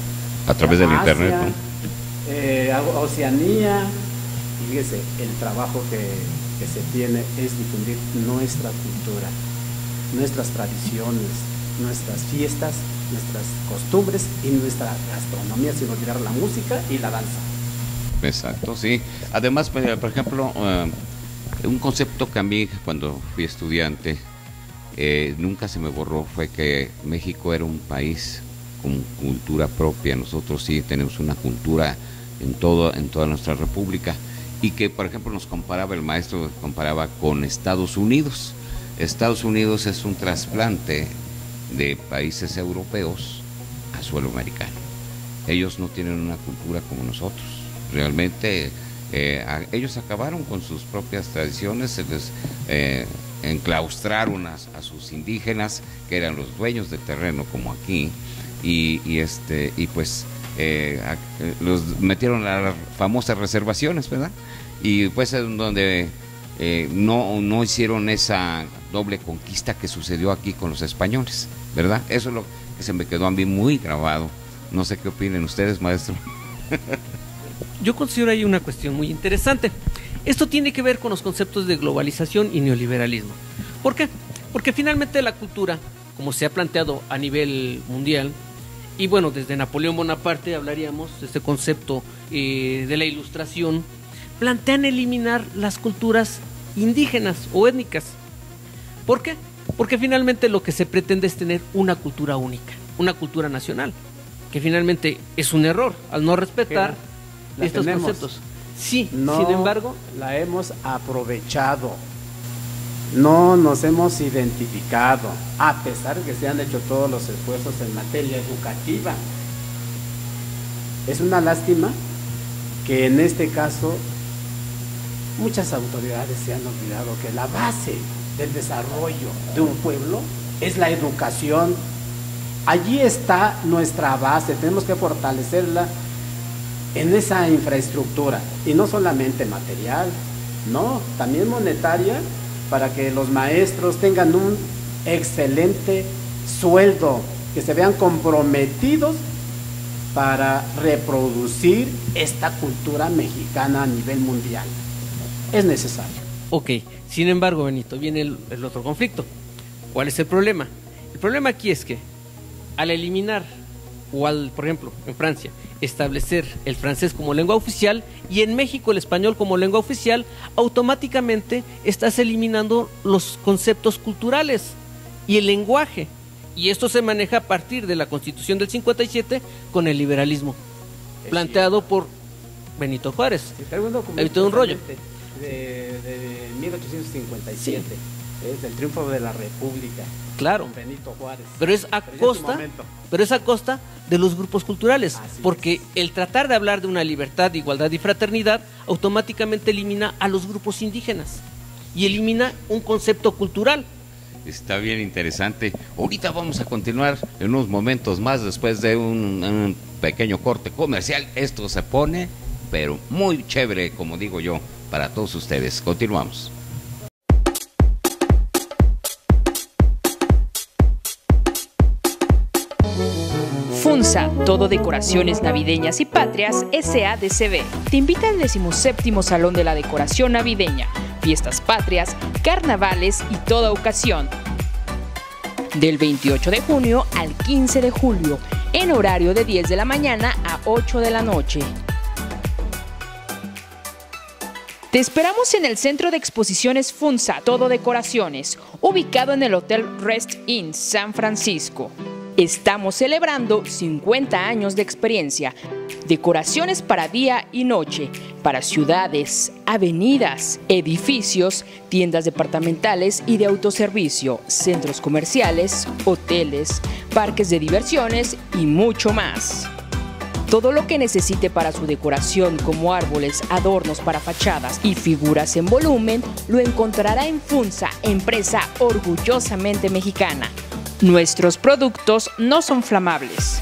A través del Asia, internet, ¿no? eh, Oceanía, y fíjese, el trabajo que, que se tiene es difundir nuestra cultura, nuestras tradiciones, nuestras fiestas, nuestras costumbres y nuestra gastronomía, sin olvidar la música y la danza. Exacto, sí. Además, por ejemplo, uh, un concepto que a mí cuando fui estudiante eh, nunca se me borró fue que México era un país con cultura propia. Nosotros sí tenemos una cultura en todo, en toda nuestra república, y que por ejemplo nos comparaba, el maestro comparaba con Estados Unidos. Estados Unidos es un trasplante de países europeos a suelo americano. Ellos no tienen una cultura como nosotros. Realmente eh, a, ellos acabaron con sus propias tradiciones, se les eh, enclaustraron a, a sus indígenas, que eran los dueños del terreno como aquí, y, y este y pues eh, a, eh, los metieron a las famosas reservaciones, ¿verdad? Y pues es donde eh, no, no hicieron esa doble conquista que sucedió aquí con los españoles, ¿verdad? Eso es lo que se me quedó a mí muy grabado. No sé qué opinen ustedes, maestro. Yo considero ahí una cuestión muy interesante. Esto tiene que ver con los conceptos de globalización y neoliberalismo. ¿Por qué? Porque finalmente la cultura, como se ha planteado a nivel mundial, y bueno, desde Napoleón Bonaparte hablaríamos de este concepto eh, de la ilustración, plantean eliminar las culturas indígenas o étnicas. ¿Por qué? Porque finalmente lo que se pretende es tener una cultura única, una cultura nacional, que finalmente es un error al no respetar estos tenemos. conceptos. Sí, no sin embargo, la hemos aprovechado, no nos hemos identificado, a pesar de que se han hecho todos los esfuerzos en materia educativa. Es una lástima que en este caso muchas autoridades se han olvidado que la base del desarrollo de un pueblo es la educación. Allí está nuestra base, tenemos que fortalecerla en esa infraestructura, y no solamente material, no, también monetaria, para que los maestros tengan un excelente sueldo, que se vean comprometidos para reproducir esta cultura mexicana a nivel mundial. Es necesario. Ok, sin embargo, Benito, viene el, el otro conflicto. ¿Cuál es el problema? El problema aquí es que al eliminar, o al, por ejemplo, en Francia, establecer el francés como lengua oficial y en México el español como lengua oficial, automáticamente estás eliminando los conceptos culturales y el lenguaje. Y esto se maneja a partir de la Constitución del cincuenta y siete con el liberalismo, es planteado por Benito Juárez. Sí, traigo un documento Hay todo un rollo. De, de mil ochocientos cincuenta y siete, sí. Es del triunfo de la República. Claro, con Benito Juárez. Pero es a costa, pero es a costa de los grupos culturales, así porque es. El tratar de hablar de una libertad, igualdad y fraternidad automáticamente elimina a los grupos indígenas y elimina un concepto cultural. Está bien interesante. Ahorita vamos a continuar en unos momentos más después de un, un pequeño corte comercial. Esto se pone, pero muy chévere, como digo yo, para todos ustedes. Continuamos. FUNSA, todo decoraciones navideñas y patrias, S A D C B. Te invita al decimoséptimo Salón de la Decoración Navideña, fiestas patrias, carnavales y toda ocasión. Del veintiocho de junio al quince de julio, en horario de diez de la mañana a ocho de la noche. Te esperamos en el Centro de Exposiciones FUNSA, todo decoraciones, ubicado en el Hotel Rest Inn San Francisco. Estamos celebrando cincuenta años de experiencia, decoraciones para día y noche, para ciudades, avenidas, edificios, tiendas departamentales y de autoservicio, centros comerciales, hoteles, parques de diversiones y mucho más. Todo lo que necesite para su decoración, como árboles, adornos para fachadas y figuras en volumen, lo encontrará en FUNSA, empresa orgullosamente mexicana. Nuestros productos no son flamables.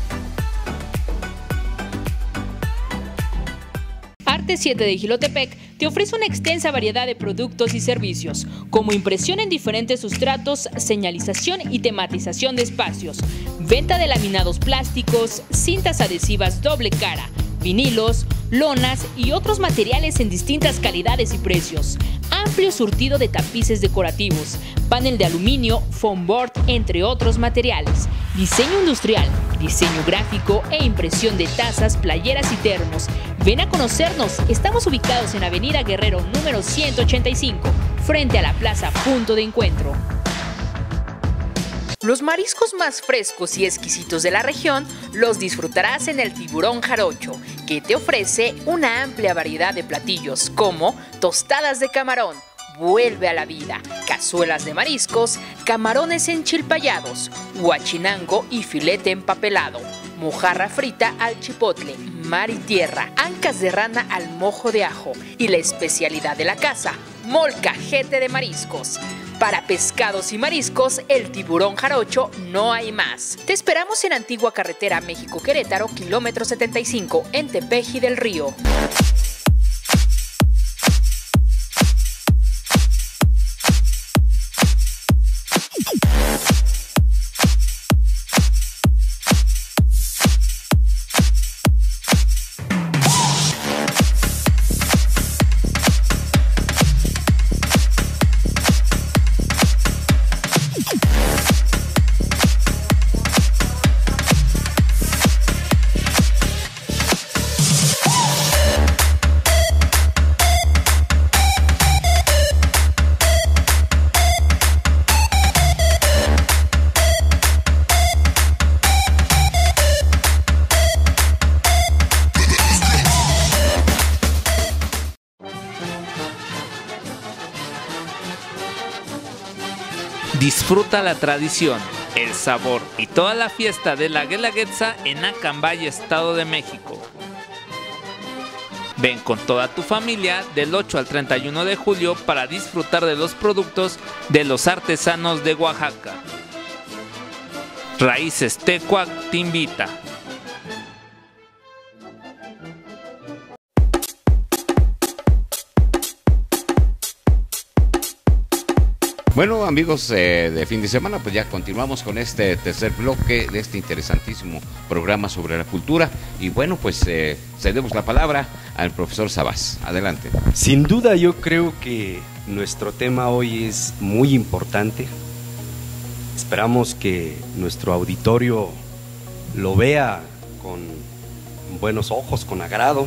Arte siete de Jilotepec te ofrece una extensa variedad de productos y servicios, como impresión en diferentes sustratos, señalización y tematización de espacios, Venta de laminados plásticos, cintas adhesivas doble cara, vinilos, lonas y otros materiales en distintas calidades y precios. Amplio surtido de tapices decorativos, panel de aluminio, foam board, entre otros materiales. Diseño industrial, diseño gráfico e impresión de tazas, playeras y termos. Ven a conocernos, estamos ubicados en Avenida Guerrero número ciento ochenta y cinco, frente a la Plaza Punto de Encuentro. Los mariscos más frescos y exquisitos de la región los disfrutarás en el Tiburón Jarocho, que te ofrece una amplia variedad de platillos como tostadas de camarón, vuelve a la vida, cazuelas de mariscos, camarones enchilpayados, huachinango y filete empapelado, mojarra frita al chipotle, mar y tierra, ancas de rana al mojo de ajo y la especialidad de la casa, molcajete de mariscos. Para pescados y mariscos, el Tiburón Jarocho no hay más. Te esperamos en Antigua Carretera México-Querétaro, kilómetro setenta y cinco, en Tepeji del Río. Disfruta la tradición, el sabor y toda la fiesta de la Guelaguetza en Acambay, Estado de México. Ven con toda tu familia del ocho al treinta y uno de julio para disfrutar de los productos de los artesanos de Oaxaca. Raíces Tecuac te invita. Bueno, amigos eh, de fin de semana, pues ya continuamos con este tercer bloque de este interesantísimo programa sobre la cultura. Y bueno, pues eh, cedemos la palabra al profesor Sabás. Adelante. Sin duda, yo creo que nuestro tema hoy es muy importante. Esperamos que nuestro auditorio lo vea con buenos ojos, con agrado.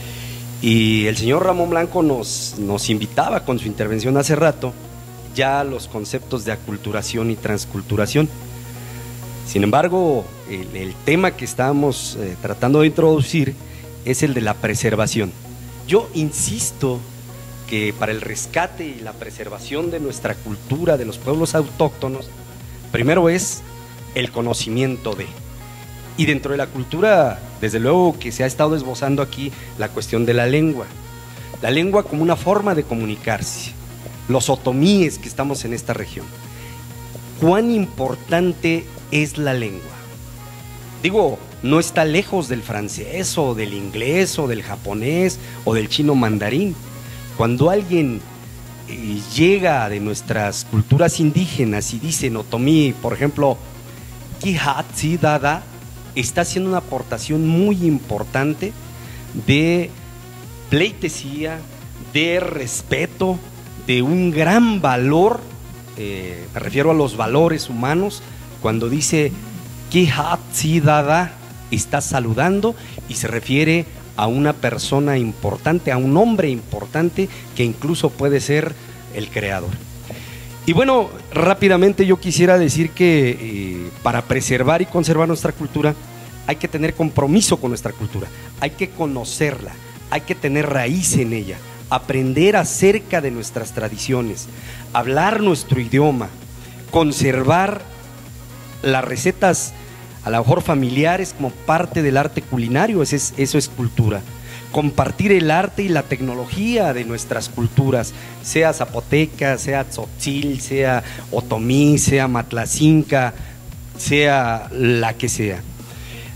Y el señor Ramón Blanco nos, nos invitaba con su intervención hace rato ya los conceptos de aculturación y transculturación. Sin embargo, el, el tema que estamos eh, tratando de introducir es el de la preservación. Yo insisto que para el rescate y la preservación de nuestra cultura, de los pueblos autóctonos, primero es el conocimiento de. Y dentro de la cultura, desde luego que se ha estado esbozando aquí la cuestión de la lengua. La lengua como una forma de comunicarse. Los otomíes que estamos en esta región. ¿Cuán importante es la lengua? Digo, no está lejos del francés o del inglés o del japonés o del chino mandarín. Cuando alguien eh, llega de nuestras culturas indígenas y dice en otomí, por ejemplo, Kihatsi Dada, está haciendo una aportación muy importante de pleitesía, de respeto, de un gran valor, eh, me refiero a los valores humanos, cuando dice Kihatsi Dada, está saludando y se refiere a una persona importante, a un hombre importante que incluso puede ser el creador. Y bueno, rápidamente yo quisiera decir que eh, para preservar y conservar nuestra cultura hay que tener compromiso con nuestra cultura, hay que conocerla, hay que tener raíz en ella, aprender acerca de nuestras tradiciones, hablar nuestro idioma, conservar las recetas a lo mejor familiares como parte del arte culinario, eso es, eso es cultura. Compartir el arte y la tecnología de nuestras culturas, sea zapoteca, sea tzotzil, sea otomí, sea matlacinca, sea la que sea.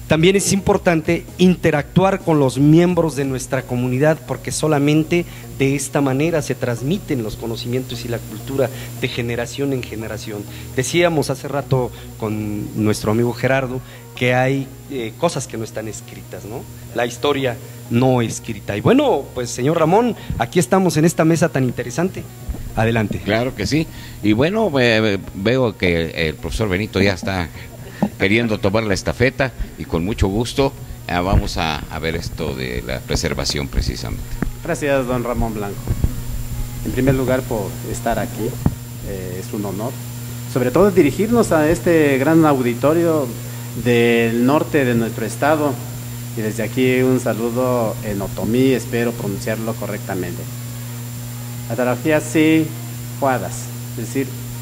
También es importante interactuar con los miembros de nuestra comunidad, porque solamente de esta manera se transmiten los conocimientos y la cultura de generación en generación. Decíamos hace rato con nuestro amigo Gerardo que hay eh, cosas que no están escritas, ¿no? La historia no escrita. Y bueno, pues señor Ramón, aquí estamos en esta mesa tan interesante. Adelante. Claro que sí. Y bueno, eh, veo que el profesor Benito ya está queriendo tomar la estafeta y con mucho gusto eh, vamos a, a ver esto de la preservación precisamente. Gracias, don Ramón Blanco. En primer lugar, por estar aquí, eh, es un honor. Sobre todo dirigirnos a este gran auditorio del norte de nuestro estado. Y desde aquí un saludo en otomí, espero pronunciarlo correctamente. Atarafia-si Juadas, es decir,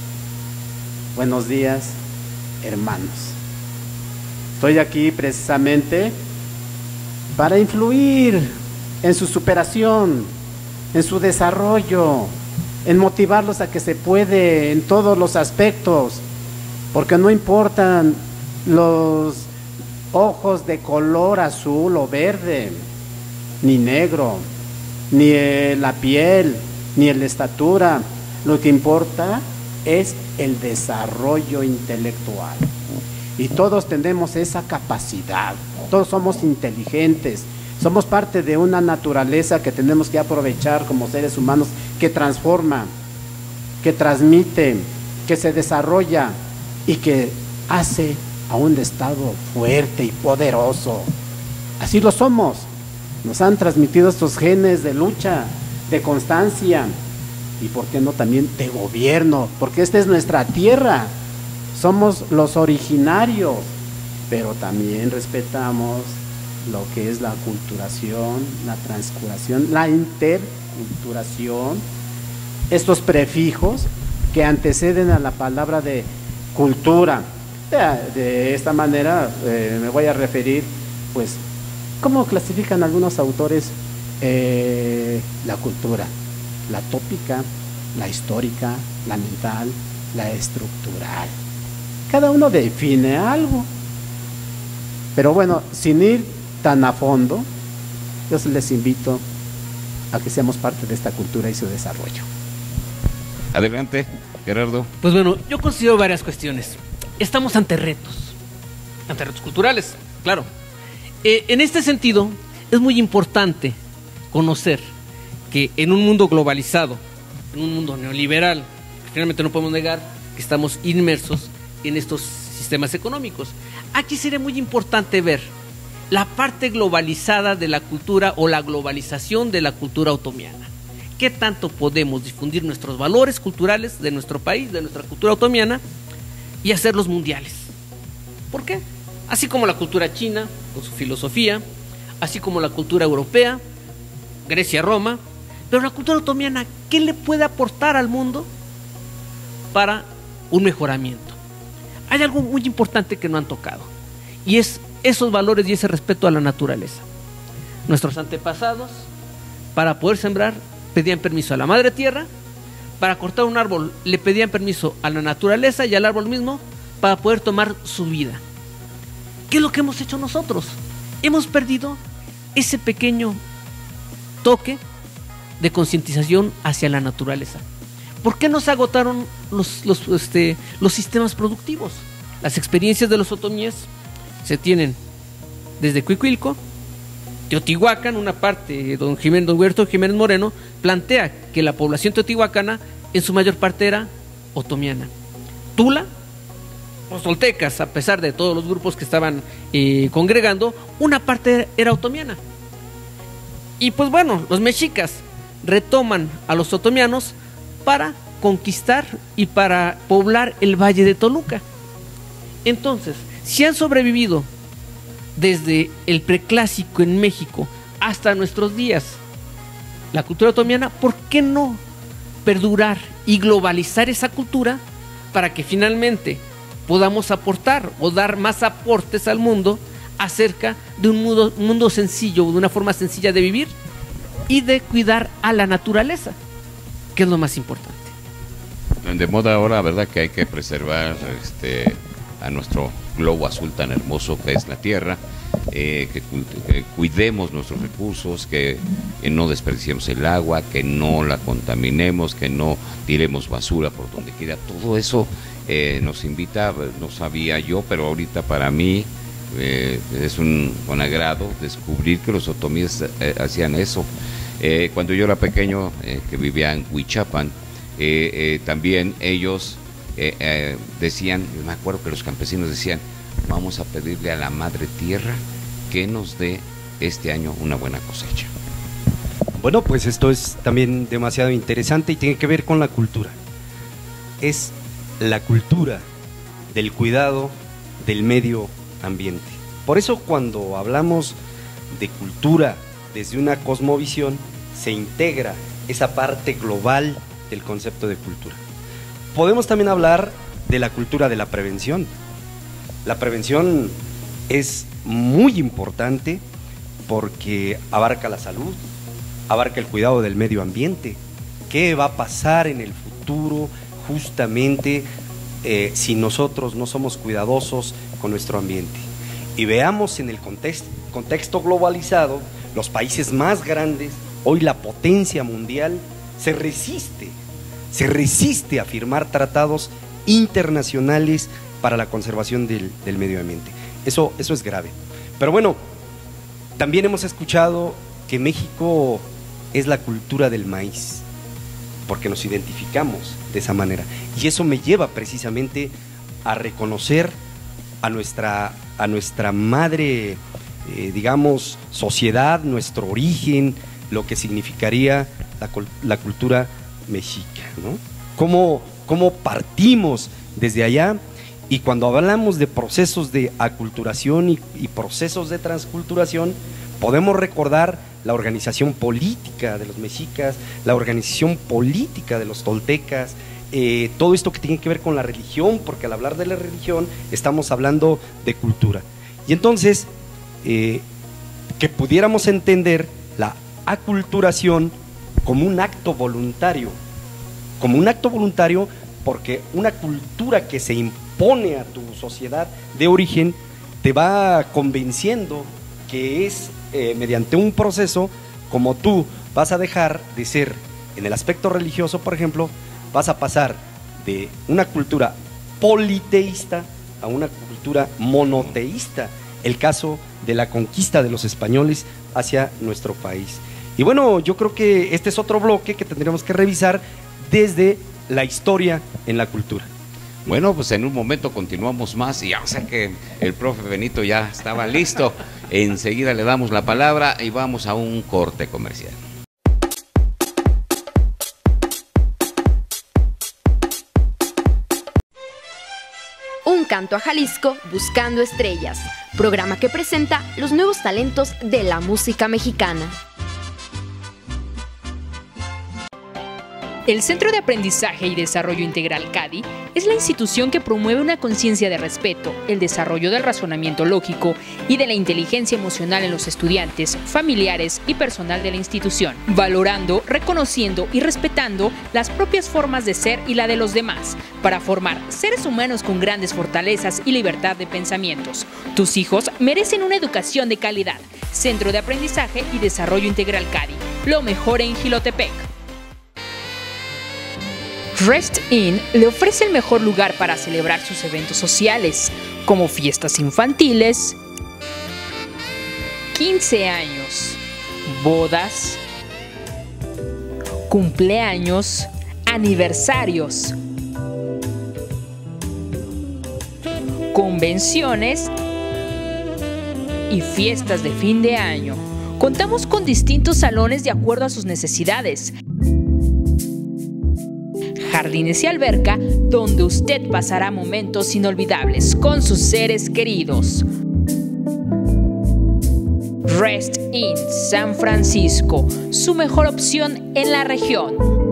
buenos días, hermanos. Estoy aquí precisamente para influir en su superación, en su desarrollo, en motivarlos a que se puede en todos los aspectos, porque no importan los ojos de color azul o verde, ni negro, ni la piel, ni la estatura. Lo que importa es el desarrollo intelectual. Y todos tenemos esa capacidad, todos somos inteligentes, somos parte de una naturaleza que tenemos que aprovechar como seres humanos, que transforma, que transmite, que se desarrolla y que hace a un estado fuerte y poderoso. Así lo somos. Nos han transmitido estos genes de lucha, de constancia y por qué no también de gobierno, porque esta es nuestra tierra. Somos los originarios, pero también respetamos lo que es la culturación, la transcuración, la interculturación, estos prefijos que anteceden a la palabra de cultura. De, de esta manera eh, me voy a referir, pues, ¿cómo clasifican algunos autores eh, la cultura? La tópica, la histórica, la mental, la estructural. Cada uno define algo. Pero bueno, sin ir tan a fondo, yo les invito a que seamos parte de esta cultura y su desarrollo. Adelante, Gerardo. Pues bueno, yo considero varias cuestiones. Estamos ante retos, ante retos culturales, claro. Eh, en este sentido, es muy importante conocer que en un mundo globalizado, en un mundo neoliberal, finalmente no podemos negar que estamos inmersos en estos sistemas económicos. Aquí sería muy importante ver la parte globalizada de la cultura o la globalización de la cultura otomiana. ¿Qué tanto podemos difundir nuestros valores culturales de nuestro país, de nuestra cultura otomiana, y hacerlos mundiales? ¿Por qué? Así como la cultura china, con su filosofía, así como la cultura europea, Grecia, Roma, pero la cultura otomiana, ¿qué le puede aportar al mundo para un mejoramiento? Hay algo muy importante que no han tocado, y es esos valores y ese respeto a la naturaleza. Nuestros antepasados, para poder sembrar, pedían permiso a la madre tierra. Para cortar un árbol le pedían permiso a la naturaleza y al árbol mismo para poder tomar su vida. ¿Qué es lo que hemos hecho nosotros? Hemos perdido ese pequeño toque de concientización hacia la naturaleza. ¿Por qué nos agotaron los, los, este, los sistemas productivos? Las experiencias de los otomíes se tienen desde Cuicuilco, Teotihuacán, una parte, don Jiménez, don Huerto Jiménez Moreno plantea que la población teotihuacana en su mayor parte era otomiana. Tula, los toltecas, a pesar de todos los grupos que estaban eh, congregando, una parte era otomiana. Y pues bueno, los mexicas retoman a los otomianos para conquistar y para poblar el valle de Toluca. Entonces, si han sobrevivido desde el preclásico en México hasta nuestros días la cultura otomiana, ¿por qué no perdurar y globalizar esa cultura para que finalmente podamos aportar o dar más aportes al mundo acerca de un mundo, un mundo sencillo, de una forma sencilla de vivir y de cuidar a la naturaleza, que es lo más importante? De moda ahora, ¿verdad?, que hay que preservar este, a nuestro globo azul tan hermoso que es la tierra, eh, que, que cuidemos nuestros recursos, que, que no desperdiciemos el agua, que no la contaminemos, que no tiremos basura por donde quiera. Todo eso eh, nos invita, no sabía yo, pero ahorita para mí eh, es un, un agrado descubrir que los otomíes eh, hacían eso. Eh, cuando yo era pequeño, eh, que vivía en Huichapan, eh, eh, también ellos eh, eh, decían, me acuerdo que los campesinos decían, vamos a pedirle a la Madre Tierra que nos dé este año una buena cosecha. Bueno, pues esto es también demasiado interesante y tiene que ver con la cultura. Es la cultura del cuidado del medio ambiente. Por eso cuando hablamos de cultura desde una cosmovisión, se integra esa parte global del concepto de cultura. Podemos también hablar de la cultura de la prevención. La prevención es muy importante porque abarca la salud, abarca el cuidado del medio ambiente. ¿Qué va a pasar en el futuro justamente eh, si nosotros no somos cuidadosos con nuestro ambiente? Y veamos en el contexto, contexto globalizado, los países más grandes, hoy la potencia mundial, se resiste, se resiste a firmar tratados internacionales para la conservación del, del medio ambiente. Eso, eso es grave. Pero bueno, también hemos escuchado que México es la cultura del maíz, porque nos identificamos de esa manera. Y eso me lleva precisamente a reconocer a nuestra, a nuestra madre, eh, digamos, sociedad, nuestro origen, lo que significaría la, la cultura mexica, ¿no? ¿Cómo, cómo partimos desde allá? Y cuando hablamos de procesos de aculturación y, y procesos de transculturación, podemos recordar la organización política de los mexicas, la organización política de los toltecas, eh, todo esto que tiene que ver con la religión, porque al hablar de la religión estamos hablando de cultura. Y entonces, eh, que pudiéramos entender la aculturación como un acto voluntario, como un acto voluntario porque una cultura que se impone a tu sociedad de origen te va convenciendo que es eh, mediante un proceso como tú vas a dejar de ser, en el aspecto religioso por ejemplo, vas a pasar de una cultura politeísta a una cultura monoteísta, el caso de la conquista de los españoles hacia nuestro país. Y bueno, yo creo que este es otro bloque que tendríamos que revisar desde la historia en la cultura. Bueno, pues en un momento continuamos más y ya sé que el profe Benito ya estaba listo. Enseguida le damos la palabra y vamos a un corte comercial. Un canto a Jalisco buscando estrellas, programa que presenta los nuevos talentos de la música mexicana. El Centro de Aprendizaje y Desarrollo Integral C A D I es la institución que promueve una conciencia de respeto, el desarrollo del razonamiento lógico y de la inteligencia emocional en los estudiantes, familiares y personal de la institución, valorando, reconociendo y respetando las propias formas de ser y la de los demás, para formar seres humanos con grandes fortalezas y libertad de pensamientos. Tus hijos merecen una educación de calidad. Centro de Aprendizaje y Desarrollo Integral C A D I, lo mejor en Jilotepec. Rest Inn le ofrece el mejor lugar para celebrar sus eventos sociales, como fiestas infantiles, quince años, bodas, cumpleaños, aniversarios, convenciones y fiestas de fin de año. Contamos con distintos salones de acuerdo a sus necesidades, jardines y alberca, donde usted pasará momentos inolvidables con sus seres queridos. Rest Inn San Francisco, su mejor opción en la región.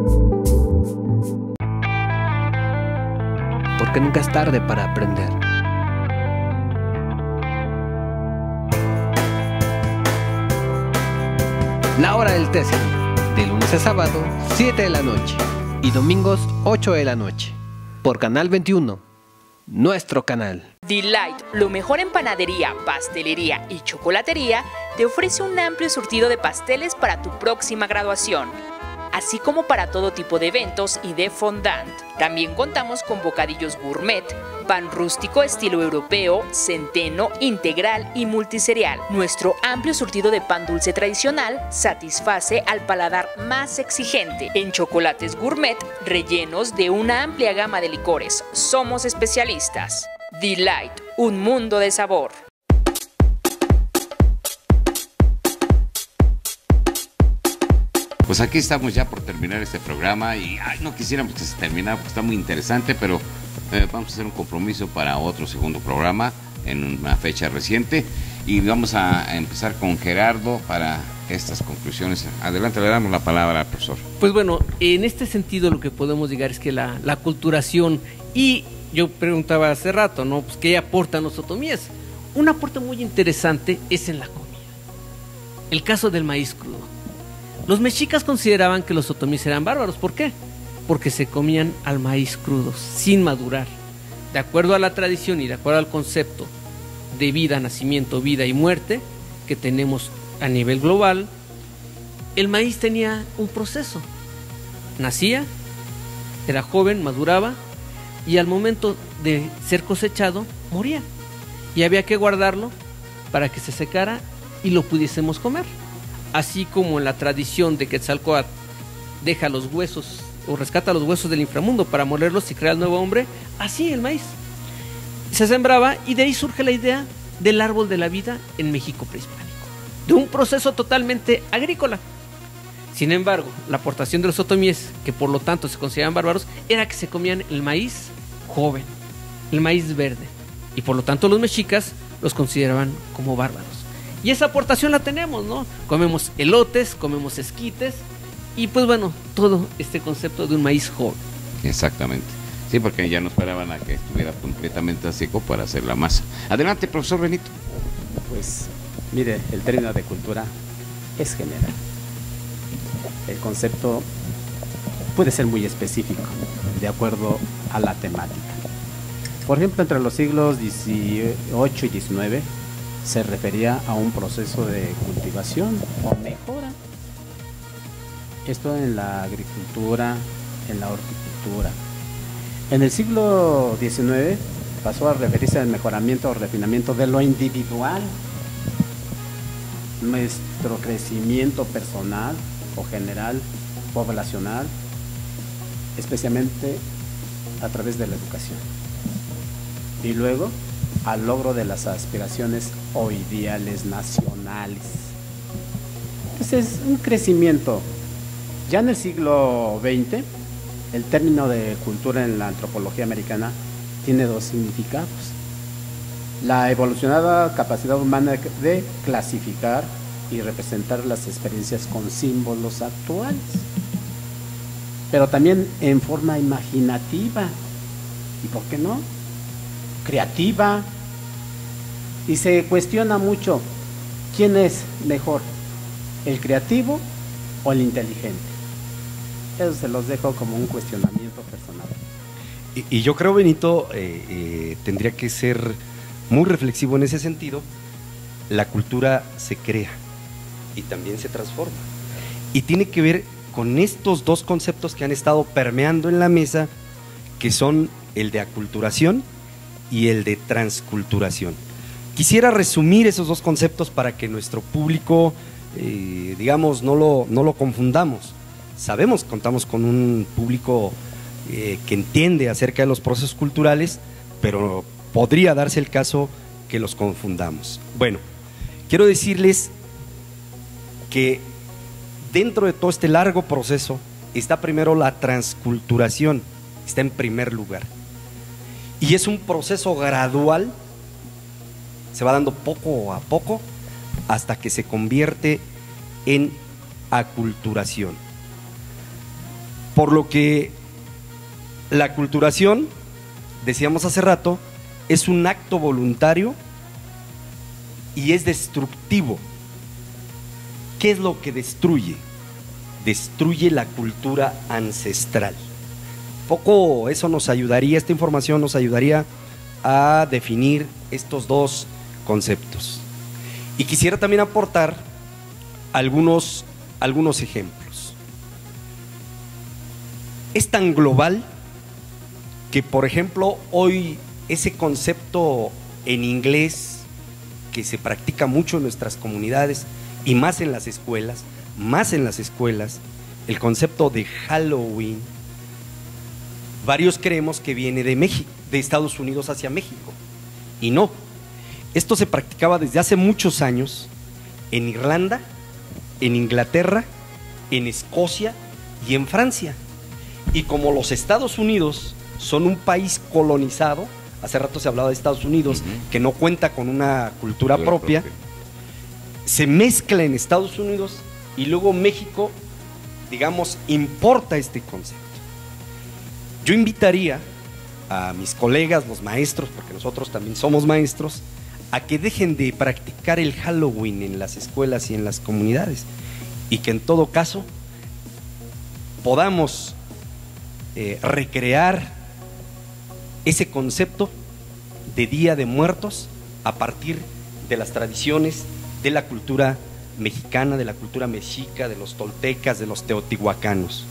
Porque nunca es tarde para aprender. La hora del Tessin, de lunes a sábado, siete de la noche. Y domingos ocho de la noche, por Canal veintiuno, nuestro canal. Delight, lo mejor en panadería, pastelería y chocolatería, te ofrece un amplio surtido de pasteles para tu próxima graduación, así como para todo tipo de eventos y de fondant. También contamos con bocadillos gourmet, pan rústico estilo europeo, centeno, integral y multicereal. Nuestro amplio surtido de pan dulce tradicional satisface al paladar más exigente. En chocolates gourmet, rellenos de una amplia gama de licores. Somos especialistas. Delight, un mundo de sabor. Pues aquí estamos ya por terminar este programa y ay, no quisiéramos que se terminara porque está muy interesante, pero eh, vamos a hacer un compromiso para otro segundo programa en una fecha reciente y vamos a empezar con Gerardo para estas conclusiones. Adelante, le damos la palabra al profesor. Pues bueno, en este sentido lo que podemos llegar es que la, la aculturación, y yo preguntaba hace rato, ¿no? Pues, ¿qué aportan los otomíes? Un aporte muy interesante es en la comida. El caso del maíz crudo. Los mexicas consideraban que los otomíes eran bárbaros. ¿Por qué? Porque se comían al maíz crudo, sin madurar. De acuerdo a la tradición y de acuerdo al concepto de vida, nacimiento, vida y muerte que tenemos a nivel global, el maíz tenía un proceso. Nacía, era joven, maduraba, y al momento de ser cosechado, moría. Y había que guardarlo para que se secara y lo pudiésemos comer. Así como en la tradición de Quetzalcóatl deja los huesos o rescata los huesos del inframundo para molerlos y crear el nuevo hombre, así el maíz se sembraba, y de ahí surge la idea del árbol de la vida en México prehispánico, de un proceso totalmente agrícola. Sin embargo, la aportación de los otomíes, que por lo tanto se consideraban bárbaros, era que se comían el maíz joven, el maíz verde, y por lo tanto los mexicas los consideraban como bárbaros. Y esa aportación la tenemos, ¿no? Comemos elotes, comemos esquites, y pues bueno, todo este concepto de un maíz joven. Exactamente. Sí, porque ya no esperaban a que estuviera completamente seco para hacer la masa. Adelante, profesor Benito. Pues, mire, el término de cultura es general. El concepto puede ser muy específico, de acuerdo a la temática. Por ejemplo, entre los siglos dieciocho y diecinueve se refería a un proceso de cultivación o mejora. Esto en la agricultura, en la horticultura. En el siglo diecinueve pasó a referirse al mejoramiento o refinamiento de lo individual, nuestro crecimiento personal o general, poblacional, especialmente a través de la educación. Y luego al logro de las aspiraciones o ideales nacionales. Entonces, es un crecimiento. Ya en el siglo veinte, el término de cultura en la antropología americana tiene dos significados. La evolucionada capacidad humana de clasificar y representar las experiencias con símbolos actuales, pero también en forma imaginativa, y ¿por qué no? Creativa. Y se cuestiona mucho quién es mejor, el creativo o el inteligente. Eso se los dejo como un cuestionamiento personal. Y, y yo creo, Benito, eh, eh, tendría que ser muy reflexivo en ese sentido. La cultura se crea y también se transforma. Y tiene que ver con estos dos conceptos que han estado permeando en la mesa, que son el de aculturación y el de transculturación. Quisiera resumir esos dos conceptos para que nuestro público, eh, digamos, no lo, no lo confundamos. Sabemos que contamos con un público eh, que entiende acerca de los procesos culturales, pero podría darse el caso que los confundamos. Bueno, quiero decirles que dentro de todo este largo proceso está primero la transculturación, está en primer lugar. Y es un proceso gradual, se va dando poco a poco hasta que se convierte en aculturación. Por lo que la aculturación, decíamos hace rato, es un acto voluntario y es destructivo. ¿Qué es lo que destruye? Destruye la cultura ancestral. Poco eso nos ayudaría, esta información nos ayudaría a definir estos dos conceptos. Y quisiera también aportar algunos, algunos ejemplos. Es tan global que, por ejemplo, hoy ese concepto en inglés que se practica mucho en nuestras comunidades y más en las escuelas, más en las escuelas, el concepto de Halloween, varios creemos que viene de México, de Estados Unidos hacia México, y no. Esto se practicaba desde hace muchos años en Irlanda, en Inglaterra, en Escocia y en Francia. Y como los Estados Unidos son un país colonizado, hace rato se hablaba de Estados Unidos, uh-huh, que no cuenta con una cultura propia, propia, se mezcla en Estados Unidos y luego México, digamos, importa este concepto. Yo invitaría a mis colegas, los maestros, porque nosotros también somos maestros, a que dejen de practicar el Halloween en las escuelas y en las comunidades, y que en todo caso podamos eh, recrear ese concepto de Día de Muertos a partir de las tradiciones de la cultura mexicana, de la cultura mexica, de los toltecas, de los teotihuacanos.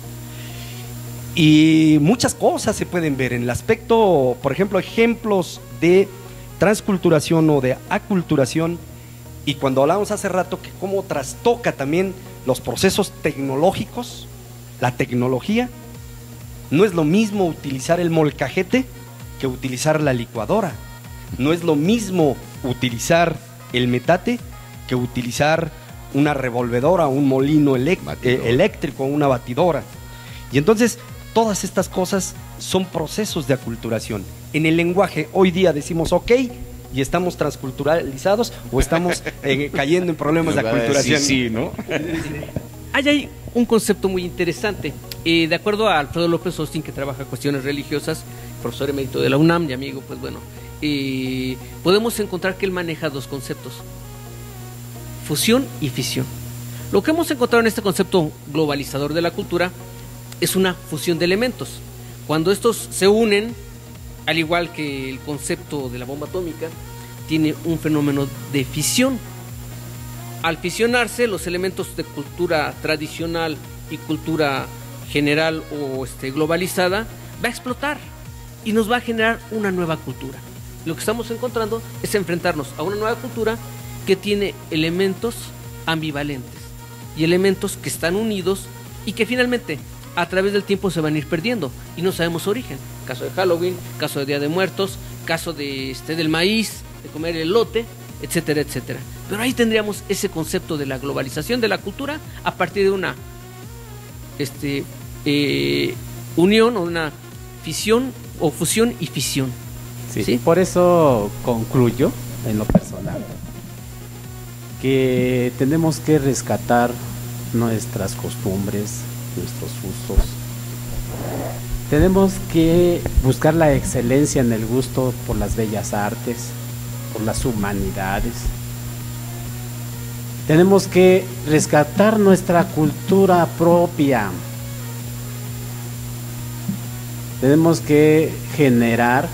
Y muchas cosas se pueden ver en el aspecto, por ejemplo, ejemplos de transculturación o de aculturación, y cuando hablábamos hace rato que cómo trastoca también los procesos tecnológicos, la tecnología, no es lo mismo utilizar el molcajete que utilizar la licuadora, no es lo mismo utilizar el metate que utilizar una revolvedora, un molino elect- eh, eléctrico, una batidora. Y entonces todas estas cosas son procesos de aculturación. En el lenguaje hoy día decimos ok y estamos transculturalizados o estamos eh, cayendo en problemas de aculturación. Sí, sí, ¿no? Hay, hay un concepto muy interesante. Eh, de acuerdo a Alfredo López Austin, que trabaja cuestiones religiosas, profesor emérito de la UNAM y amigo, pues bueno, eh, podemos encontrar que él maneja dos conceptos: fusión y fisión. Lo que hemos encontrado en este concepto globalizador de la cultura es una fusión de elementos. Cuando estos se unen, al igual que el concepto de la bomba atómica, tiene un fenómeno de fisión. Al fisionarse, los elementos de cultura tradicional y cultura general o este, globalizada va a explotar y nos va a generar una nueva cultura. Lo que estamos encontrando es enfrentarnos a una nueva cultura que tiene elementos ambivalentes y elementos que están unidos y que finalmente a través del tiempo se van a ir perdiendo y no sabemos su origen. Caso de Halloween, caso de Día de Muertos, caso de este del maíz, de comer elote, etcétera, etcétera. Pero ahí tendríamos ese concepto de la globalización de la cultura a partir de una este, eh, unión o una fisión o fusión y fisión. Sí, ¿sí? Por eso concluyo en lo personal que tenemos que rescatar nuestras costumbres, nuestros usos. Tenemos que buscar la excelencia en el gusto por las bellas artes, por las humanidades. Tenemos que rescatar nuestra cultura propia. Tenemos que generar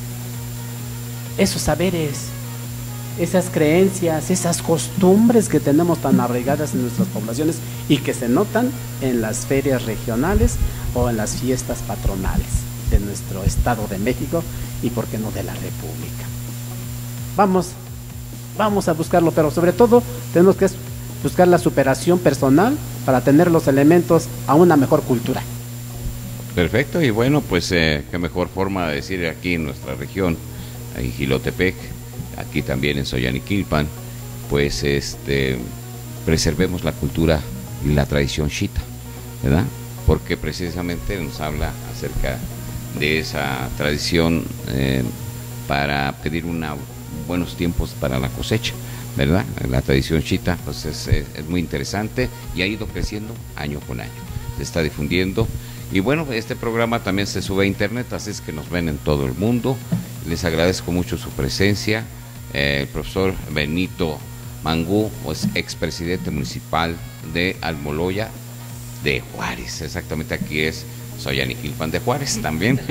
esos saberes, esas creencias, esas costumbres que tenemos tan arraigadas en nuestras poblaciones y que se notan en las ferias regionales o en las fiestas patronales de nuestro Estado de México y, por qué no, de la República. Vamos, vamos a buscarlo, pero sobre todo tenemos que buscar la superación personal para tener los elementos a una mejor cultura. Perfecto, y bueno, pues eh, qué mejor forma de decir aquí en nuestra región, en Jilotepec, aquí también en Soyaniquilpan, pues este preservemos la cultura y la tradición chita, ¿verdad? Porque precisamente nos habla acerca de esa tradición eh, para pedir una, buenos tiempos para la cosecha, ¿verdad? La tradición chita pues es, es, es muy interesante y ha ido creciendo año con año, se está difundiendo. Y bueno, este programa también se sube a internet, así es que nos ven en todo el mundo. Les agradezco mucho su presencia. Eh, el profesor Benito Mangú, pues, expresidente municipal de Almoloya de Juárez, exactamente aquí es soy Aniquilpan de Juárez también.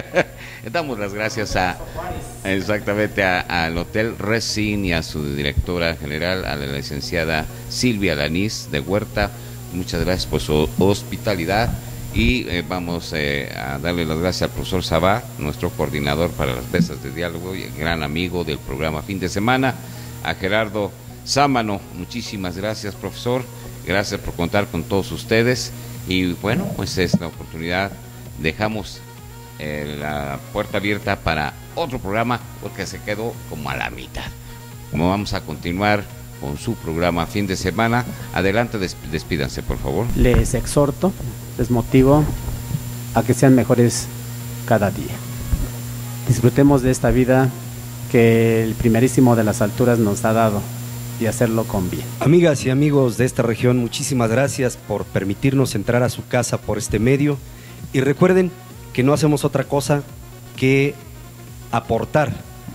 Damos las gracias a exactamente al Hotel Resin y a su directora general, a la licenciada Silvia Lanís de Huerta. Muchas gracias por su hospitalidad y eh, vamos eh, a darle las gracias al profesor Sabá, nuestro coordinador para las mesas de diálogo y el gran amigo del programa Fin de Semana, a Gerardo Sámano. Muchísimas gracias, profesor. Gracias por contar con todos ustedes. Y bueno, pues es la oportunidad. Dejamos eh, la puerta abierta para otro programa porque se quedó como a la mitad. Como vamos a continuar con su programa Fin de Semana, adelante, des despídanse por favor. Les exhorto, les motivo a que sean mejores cada día. Disfrutemos de esta vida que el primerísimo de las alturas nos ha dado y hacerlo con bien. Amigas y amigos de esta región, muchísimas gracias por permitirnos entrar a su casa por este medio y recuerden que no hacemos otra cosa que aportar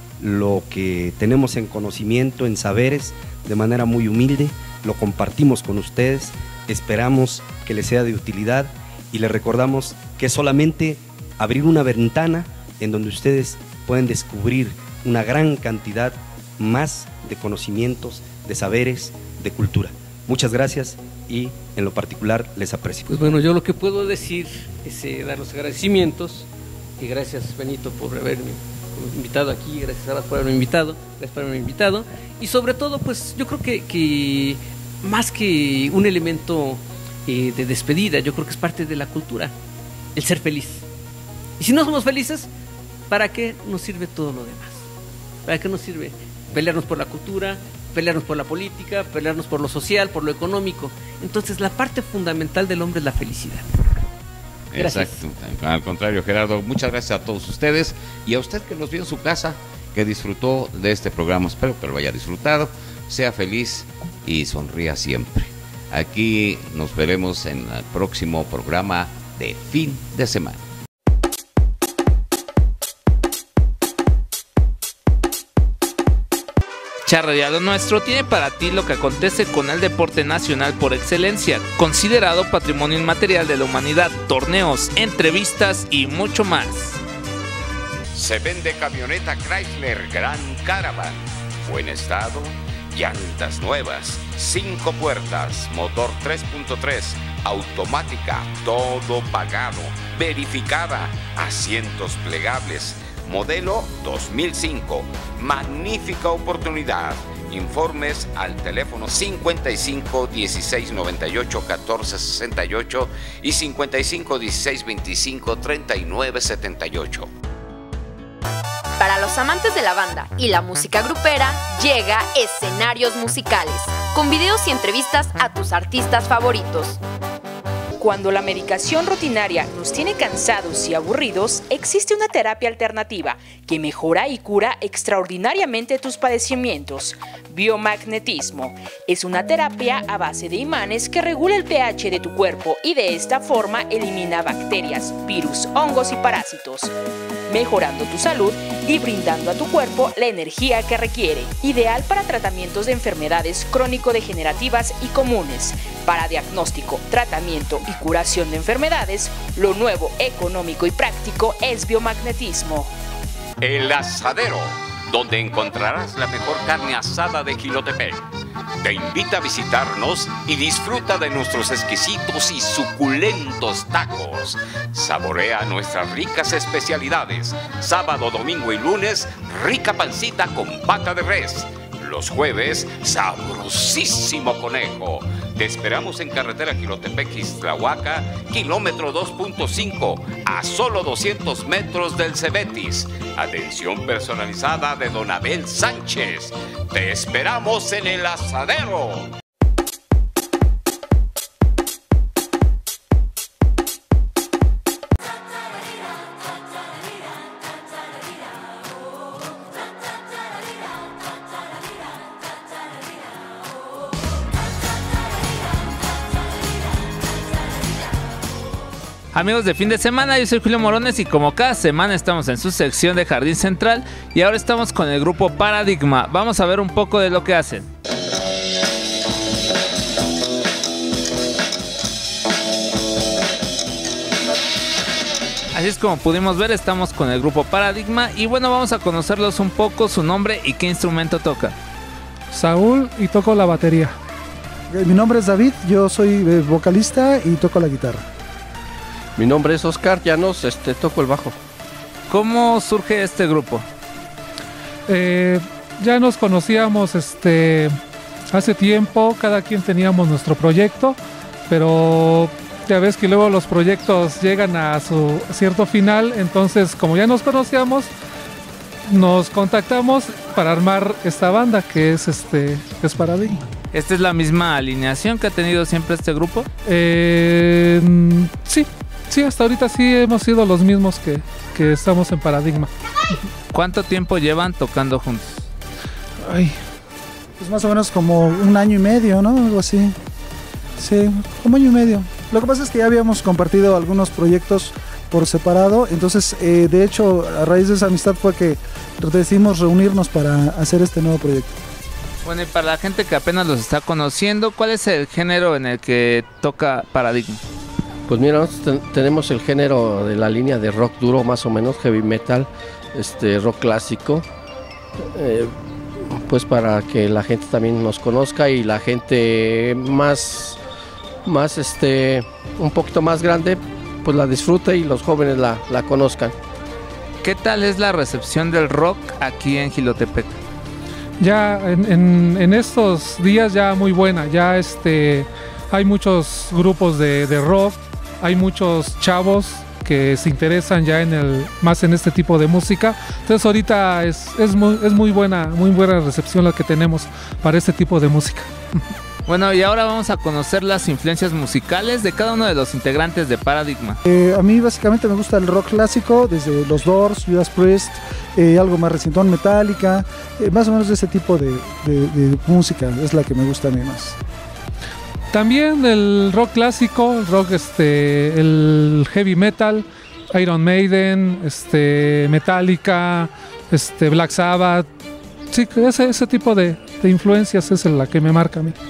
lo que tenemos en conocimiento, en saberes, de manera muy humilde, lo compartimos con ustedes, esperamos que les sea de utilidad y les recordamos que es solamente abrir una ventana en donde ustedes pueden descubrir una gran cantidad más de conocimientos, de saberes, de cultura. Muchas gracias y en lo particular les aprecio. Pues bueno, yo lo que puedo decir es eh, dar los agradecimientos y gracias, Benito, por haberme invitado aquí, gracias a por haberme invitado, gracias por haberme invitado y sobre todo pues yo creo que, que más que un elemento eh, de despedida, yo creo que es parte de la cultura, el ser feliz. Y si no somos felices, ¿para qué nos sirve todo lo demás? ¿Para qué nos sirve pelearnos por la cultura, pelearnos por la política, pelearnos por lo social, por lo económico? Entonces la parte fundamental del hombre es la felicidad. Gracias. Exacto, al contrario, Gerardo, muchas gracias a todos ustedes y a usted que nos vio en su casa, que disfrutó de este programa, espero que lo haya disfrutado, sea feliz y sonría siempre. Aquí nos veremos en el próximo programa de Fin de Semana. Charrería Lo Nuestro tiene para ti lo que acontece con el deporte nacional por excelencia, considerado patrimonio inmaterial de la humanidad, torneos, entrevistas y mucho más. Se vende camioneta Chrysler Grand Caravan, buen estado, llantas nuevas, cinco puertas, motor tres punto tres, automática, todo pagado, verificada, asientos plegables. Modelo dos mil cinco, magnífica oportunidad. Informes al teléfono cincuenta y cinco dieciséis noventa y ocho catorce sesenta y ocho y cincuenta y cinco dieciséis veinticinco treinta y nueve setenta y ocho. Para los amantes de la banda y la música grupera, llega Escenarios Musicales, con videos y entrevistas a tus artistas favoritos. Cuando la medicación rutinaria nos tiene cansados y aburridos, existe una terapia alternativa que mejora y cura extraordinariamente tus padecimientos. Biomagnetismo es una terapia a base de imanes que regula el pH de tu cuerpo y de esta forma elimina bacterias, virus, hongos y parásitos, mejorando tu salud y brindando a tu cuerpo la energía que requiere. Ideal para tratamientos de enfermedades crónico-degenerativas y comunes. Para diagnóstico, tratamiento y curación de enfermedades, lo nuevo, económico y práctico es biomagnetismo. El Asadero, donde encontrarás la mejor carne asada de Jilotepec. Te invita a visitarnos y disfruta de nuestros exquisitos y suculentos tacos. Saborea nuestras ricas especialidades. Sábado, domingo y lunes, rica pancita con pata de res. Los jueves, sabrosísimo conejo. Te esperamos en carretera Jilotepec-Ixtlahuaca, kilómetro dos punto cinco, a solo doscientos metros del Cebetis. Atención personalizada de Don Abel Sánchez. Te esperamos en el Asadero. Amigos de Fin de Semana, yo soy Julio Morones y como cada semana estamos en su sección de Jardín Central y ahora estamos con el grupo Paradigma. Vamos a ver un poco de lo que hacen. Así es como pudimos ver, estamos con el grupo Paradigma y bueno, vamos a conocerlos un poco, su nombre y qué instrumento toca. Saúl y toco la batería. Mi nombre es David, yo soy vocalista y toco la guitarra. Mi nombre es Oscar Llanos, este, toco el bajo. ¿Cómo surge este grupo? Eh, ya nos conocíamos este, hace tiempo, cada quien teníamos nuestro proyecto, pero ya ves que luego los proyectos llegan a su cierto final, entonces como ya nos conocíamos, nos contactamos para armar esta banda que es, este, que es Paradigma. ¿Esta es la misma alineación que ha tenido siempre este grupo? Eh, sí, sí, hasta ahorita sí hemos sido los mismos que, que estamos en Paradigma. ¿Cuánto tiempo llevan tocando juntos? Ay, pues más o menos como un año y medio, ¿no? Algo así. Sí, como año y medio. Lo que pasa es que ya habíamos compartido algunos proyectos por separado, entonces eh, de hecho a raíz de esa amistad fue que decidimos reunirnos para hacer este nuevo proyecto. Bueno, y para la gente que apenas los está conociendo, ¿cuál es el género en el que toca Paradigma? Pues mira, nosotros ten tenemos el género de la línea de rock duro, más o menos, heavy metal, este, rock clásico, eh, pues para que la gente también nos conozca y la gente más, más este, un poquito más grande, pues la disfrute y los jóvenes la, la conozcan. ¿Qué tal es la recepción del rock aquí en Jilotepec? Ya en, en, en estos días ya muy buena, ya este, hay muchos grupos de, de rock, hay muchos chavos que se interesan ya en el, más en este tipo de música, entonces ahorita es, es, muy, es muy buena, muy buena recepción la que tenemos para este tipo de música. Bueno, y ahora vamos a conocer las influencias musicales de cada uno de los integrantes de Paradigma. Eh, a mí básicamente me gusta el rock clásico, desde los Doors, Judas Priest, eh, algo más recientón, Metallica, eh, más o menos de ese tipo de, de, de música es la que me gusta a mí más. También el rock clásico, el rock, este, el heavy metal, Iron Maiden, este, Metallica, este, Black Sabbath, sí, ese, ese tipo de, de influencias es la que me marca a mí.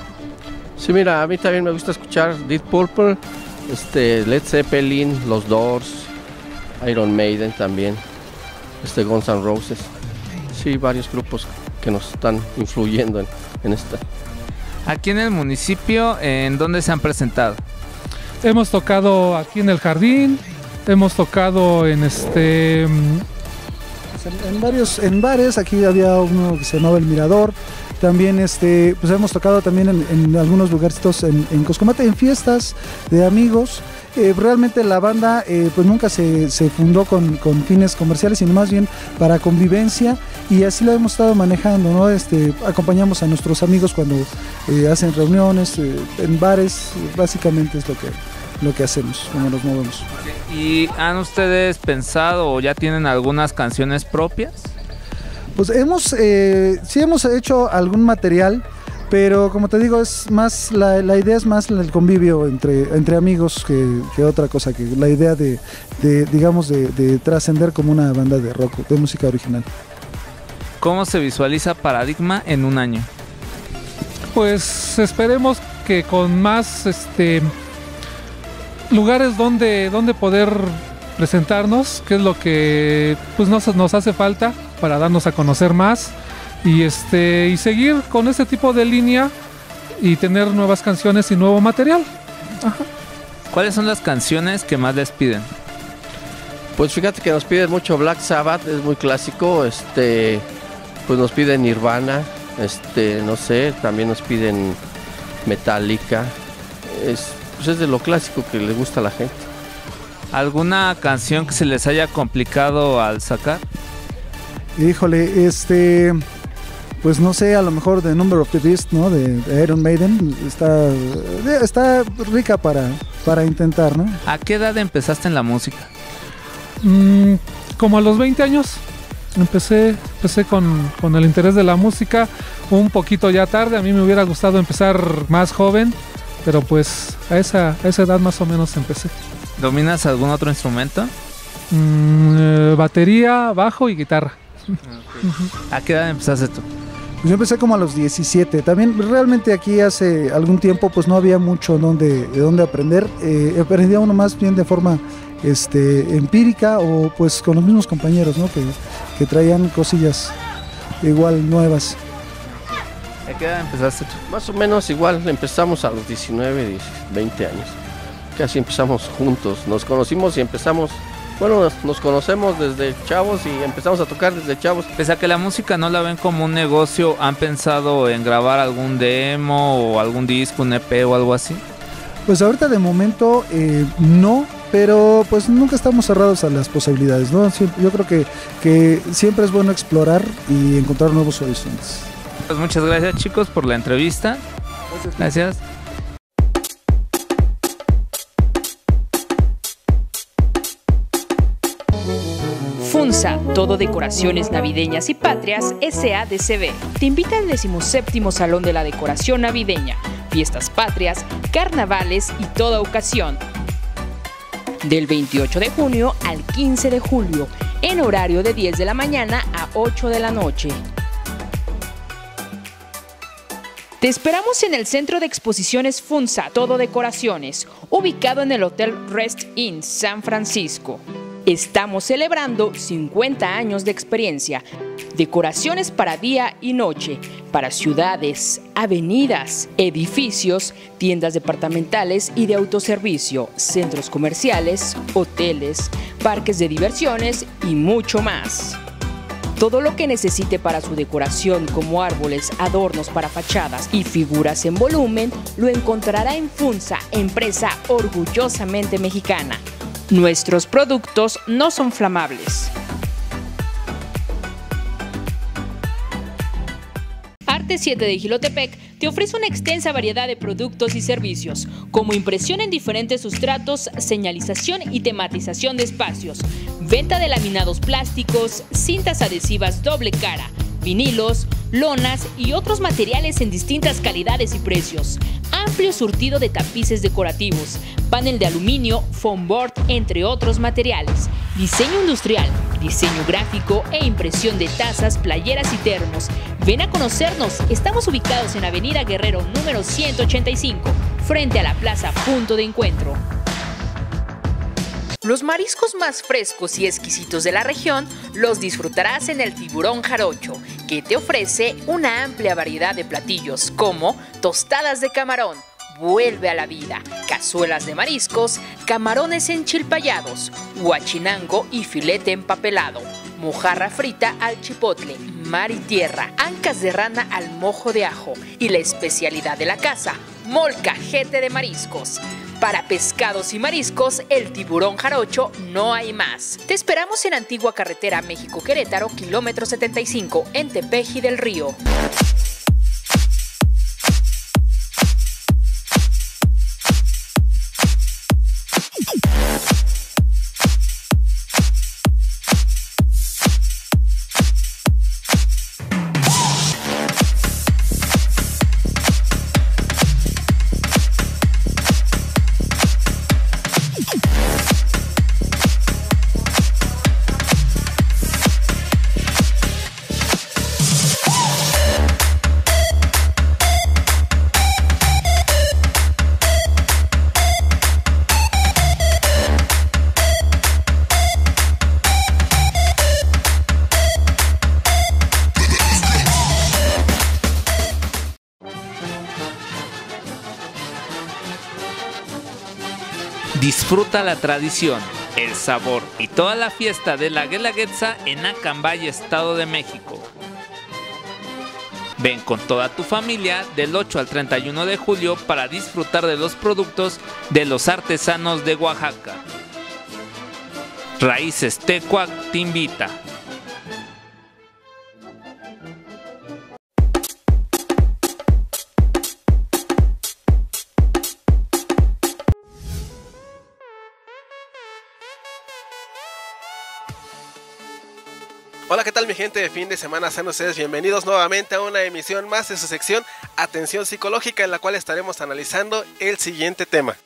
Sí, mira, a mí también me gusta escuchar Deep Purple, este, Led Zeppelin, los Doors, Iron Maiden también, este, Guns N' Roses. Sí, varios grupos que nos están influyendo en, en esta. Aquí en el municipio, ¿en dónde se han presentado? Hemos tocado aquí en el Jardín, hemos tocado en este... En, en varios, en bares, aquí había uno que se llamaba El Mirador. También este, pues hemos tocado también en, en algunos lugarcitos en, en Coscomate, en fiestas de amigos. Eh, realmente la banda eh, pues nunca se, se fundó con, con fines comerciales, sino más bien para convivencia, y así lo hemos estado manejando, ¿no? Este, acompañamos a nuestros amigos cuando eh, hacen reuniones eh, en bares, básicamente es lo que, lo que hacemos, cómo nos movemos. ¿Y han ustedes pensado o ya tienen algunas canciones propias? Pues hemos, eh, sí hemos hecho algún material, pero como te digo, es más la, la idea es más el convivio entre, entre amigos que, que otra cosa, que la idea de, de digamos, de, de trascender como una banda de rock, de música original. ¿Cómo se visualiza Paradigma en un año? Pues esperemos que con más este, lugares donde, donde poder presentarnos, que es lo que pues nos, nos hace falta para darnos a conocer más y este y seguir con este tipo de línea y tener nuevas canciones y nuevo material. Ajá. ¿Cuáles son las canciones que más les piden? Pues fíjate que nos piden mucho Black Sabbath, es muy clásico, este, pues nos piden Nirvana, este, no sé, también nos piden Metallica, es, pues es de lo clásico que le gusta a la gente. ¿Alguna canción que se les haya complicado al sacar? Híjole, este, pues no sé, a lo mejor The Number of the Beast, ¿no? De, de Iron Maiden, está, está rica para, para intentar, ¿no? ¿A qué edad empezaste en la música? Mm, como a los veinte años. Empecé, empecé con, con el interés de la música, un poquito ya tarde, a mí me hubiera gustado empezar más joven, pero pues a esa, a esa edad más o menos empecé. ¿Dominas algún otro instrumento? Mm, eh, batería, bajo y guitarra. Okay. ¿A qué edad empezaste tú? Pues yo empecé como a los diecisiete. También realmente aquí hace algún tiempo pues no había mucho donde, de dónde aprender. Eh, aprendía uno más bien de forma este, empírica o pues con los mismos compañeros, ¿no? que, que traían cosillas igual nuevas. ¿A qué edad empezaste tú? Más o menos igual, empezamos a los diecinueve, veinte años. Casi empezamos juntos, nos conocimos y empezamos, bueno, nos, nos conocemos desde chavos y empezamos a tocar desde chavos. Pese a que la música no la ven como un negocio, ¿han pensado en grabar algún demo o algún disco, un E P o algo así? Pues ahorita de momento eh, no, pero pues nunca estamos cerrados a las posibilidades, ¿no? Yo creo que, que siempre es bueno explorar y encontrar nuevos horizontes. Pues muchas gracias, chicos, por la entrevista. Gracias. FUNSA, todo decoraciones navideñas y patrias, S A D C B. Te invita al decimoséptimo Salón de la Decoración Navideña, fiestas patrias, carnavales y toda ocasión. Del veintiocho de junio al quince de julio, en horario de diez de la mañana a ocho de la noche. Te esperamos en el Centro de Exposiciones FUNSA, todo decoraciones, ubicado en el Hotel Rest Inn San Francisco. Estamos celebrando cincuenta años de experiencia, decoraciones para día y noche, para ciudades, avenidas, edificios, tiendas departamentales y de autoservicio, centros comerciales, hoteles, parques de diversiones y mucho más. Todo lo que necesite para su decoración, como árboles, adornos para fachadas y figuras en volumen, lo encontrará en FUNSA, empresa orgullosamente mexicana. Nuestros productos no son flamables. Arte siete de Jilotepec te ofrece una extensa variedad de productos y servicios, como impresión en diferentes sustratos, señalización y tematización de espacios, venta de laminados plásticos, cintas adhesivas doble cara, vinilos, lonas y otros materiales en distintas calidades y precios. Amplio surtido de tapices decorativos, panel de aluminio, foam board, entre otros materiales. Diseño industrial, diseño gráfico e impresión de tazas, playeras y termos. Ven a conocernos, estamos ubicados en Avenida Guerrero número ciento ochenta y cinco, frente a la Plaza Punto de Encuentro. Los mariscos más frescos y exquisitos de la región los disfrutarás en el Tiburón Jarocho, que te ofrece una amplia variedad de platillos como tostadas de camarón, vuelve a la vida, cazuelas de mariscos, camarones enchilpayados, huachinango y filete empapelado, mojarra frita al chipotle, mar y tierra, ancas de rana al mojo de ajo y la especialidad de la casa, molcajete de mariscos. Para pescados y mariscos, el Tiburón Jarocho no hay más. Te esperamos en Antigua Carretera México-Querétaro, kilómetro setenta y cinco, en Tepeji del Río. Disfruta la tradición, el sabor y toda la fiesta de la Guelaguetza en Acambay, Estado de México. Ven con toda tu familia del ocho al treinta y uno de julio para disfrutar de los productos de los artesanos de Oaxaca. Raíces Tecuac te invita. Hola, ¿qué tal mi gente de fin de semana? Sean ustedes bienvenidos nuevamente a una emisión más de su sección Atención Psicológica, en la cual estaremos analizando el siguiente tema.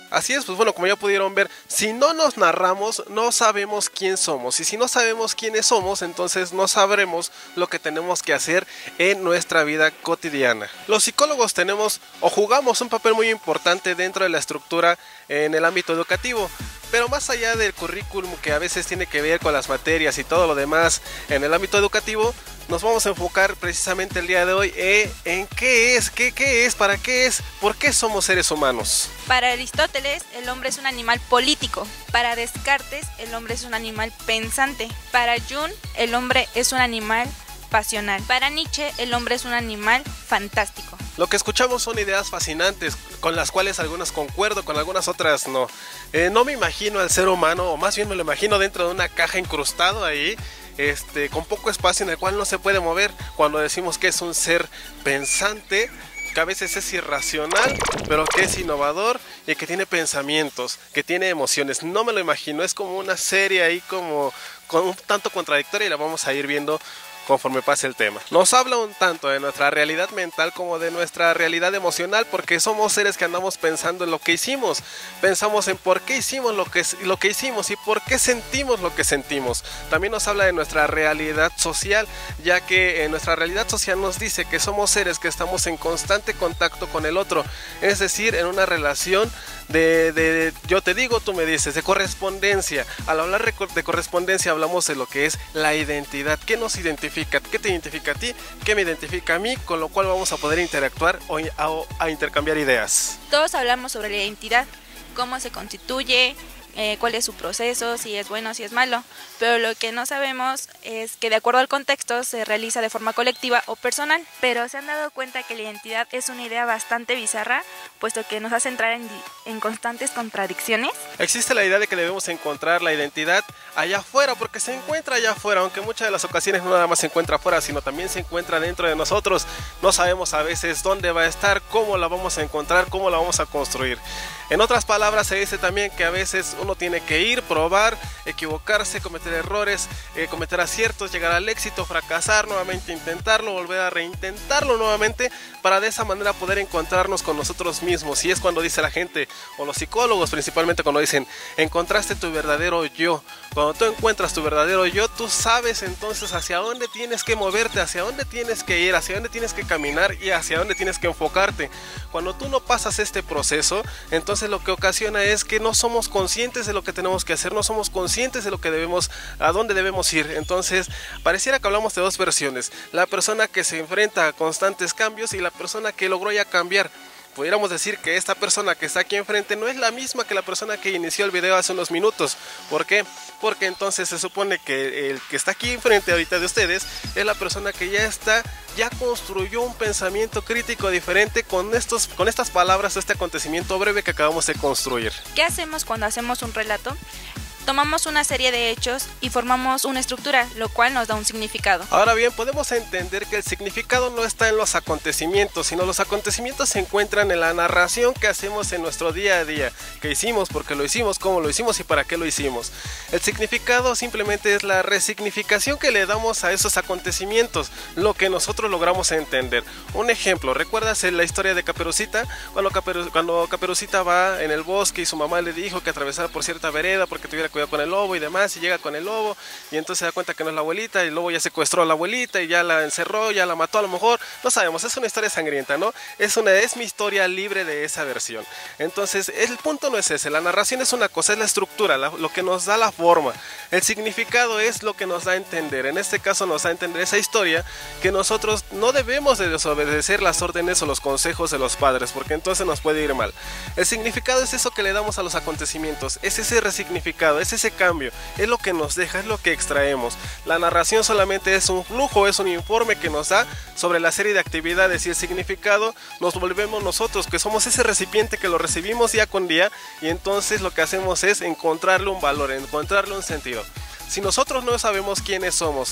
Así es, pues bueno, como ya pudieron ver, si no nos narramos, no sabemos quién somos. Y si no sabemos quiénes somos, entonces no sabremos lo que tenemos que hacer en nuestra vida cotidiana. Los psicólogos tenemos o jugamos un papel muy importante dentro de la estructura en el ámbito educativo. Pero más allá del currículum que a veces tiene que ver con las materias y todo lo demás en el ámbito educativo, nos vamos a enfocar precisamente el día de hoy eh, en qué es, qué, qué es, para qué es, por qué somos seres humanos. Para Aristóteles, el hombre es un animal político. Para Descartes, el hombre es un animal pensante. Para Jung, el hombre es un animal pasional. Para Nietzsche, el hombre es un animal fantástico. Lo que escuchamos son ideas fascinantes, con las cuales algunas concuerdo, con algunas otras no. Eh, no me imagino al ser humano, o más bien me lo imagino dentro de una caja incrustado ahí, este, con poco espacio en el cual no se puede mover. Cuando decimos que es un ser pensante, que a veces es irracional, pero que es innovador y que tiene pensamientos, que tiene emociones. No me lo imagino, es como una serie ahí como con un tanto contradictoria y la vamos a ir viendo conforme pase el tema. Nos habla un tanto de nuestra realidad mental como de nuestra realidad emocional, porque somos seres que andamos pensando en lo que hicimos, pensamos en por qué hicimos lo que, lo que hicimos y por qué sentimos lo que sentimos. También nos habla de nuestra realidad social, ya que en nuestra realidad social nos dice que somos seres que estamos en constante contacto con el otro, es decir, en una relación De, de yo te digo, tú me dices, de correspondencia. Al hablar de correspondencia hablamos de lo que es la identidad. ¿Qué nos identifica? ¿Qué te identifica a ti? ¿Qué me identifica a mí? Con lo cual vamos a poder interactuar o a, a intercambiar ideas. Todos hablamos sobre la identidad, cómo se constituye, eh, cuál es su proceso, si es bueno, si es malo, pero lo que no sabemos es que de acuerdo al contexto se realiza de forma colectiva o personal. Pero se han dado cuenta que la identidad es una idea bastante bizarra, puesto que nos hace entrar en, en constantes contradicciones. Existe la idea de que debemos encontrar la identidad allá afuera, porque se encuentra allá afuera, aunque muchas de las ocasiones no nada más se encuentra afuera, sino también se encuentra dentro de nosotros. No sabemos a veces dónde va a estar, cómo la vamos a encontrar, cómo la vamos a construir. En otras palabras, se dice también que a veces uno tiene que ir, probar, equivocarse, cometer errores, eh, cometer aciertos, llegar al éxito, fracasar, nuevamente intentarlo, volver a reintentarlo nuevamente, para de esa manera poder encontrarnos con nosotros mismos. Y es cuando dice la gente, o los psicólogos principalmente, cuando dicen, encontraste tu verdadero yo. Cuando tú encuentras tu verdadero yo, tú sabes entonces hacia dónde tienes que moverte, hacia dónde tienes que ir, hacia dónde tienes que caminar y hacia dónde tienes que enfocarte. Cuando tú no pasas este proceso, entonces lo que ocasiona es que no somos conscientes de lo que tenemos que hacer, no somos conscientes de lo que debemos, a dónde debemos ir. Entonces pareciera que hablamos de dos versiones: la persona que se enfrenta a constantes cambios y la persona que logró ya cambiar. Pudiéramos decir que esta persona que está aquí enfrente no es la misma que la persona que inició el video hace unos minutos. ¿Por qué? Porque entonces se supone que el que está aquí enfrente ahorita de ustedes es la persona que ya está, ya construyó un pensamiento crítico diferente con, estos, con estas palabras, este acontecimiento breve que acabamos de construir. ¿Qué hacemos cuando hacemos un relato? Tomamos una serie de hechos y formamos una estructura, lo cual nos da un significado. Ahora bien, podemos entender que el significado no está en los acontecimientos, sino los acontecimientos se encuentran en la narración que hacemos en nuestro día a día. ¿Qué hicimos? ¿Por qué lo hicimos? ¿Cómo lo hicimos? ¿Y para qué lo hicimos? El significado simplemente es la resignificación que le damos a esos acontecimientos, lo que nosotros logramos entender. Un ejemplo, ¿recuerdas la historia de Caperucita? Cuando, Caperu cuando Caperucita va en el bosque y su mamá le dijo que atravesara por cierta vereda porque tuviera cuidado con el lobo y demás, y llega con el lobo y entonces se da cuenta que no es la abuelita, y el lobo ya secuestró a la abuelita y ya la encerró, ya la mató, a lo mejor, no sabemos, es una historia sangrienta, ¿no? Es, una, es mi historia libre de esa versión. Entonces el punto no es ese, la narración es una cosa, es la estructura, la, lo que nos da la forma. El significado es lo que nos da a entender. En este caso nos da a entender esa historia, que nosotros no debemos de desobedecer las órdenes o los consejos de los padres, porque entonces nos puede ir mal. El significado es eso que le damos a los acontecimientos, es ese resignificado, es ese cambio, es lo que nos deja, es lo que extraemos. La narración solamente es un flujo, es un informe que nos da sobre la serie de actividades, y el significado nos volvemos nosotros, que somos ese recipiente que lo recibimos día con día, y entonces lo que hacemos es encontrarle un valor, encontrarle un sentido. Si nosotros no sabemos quiénes somos,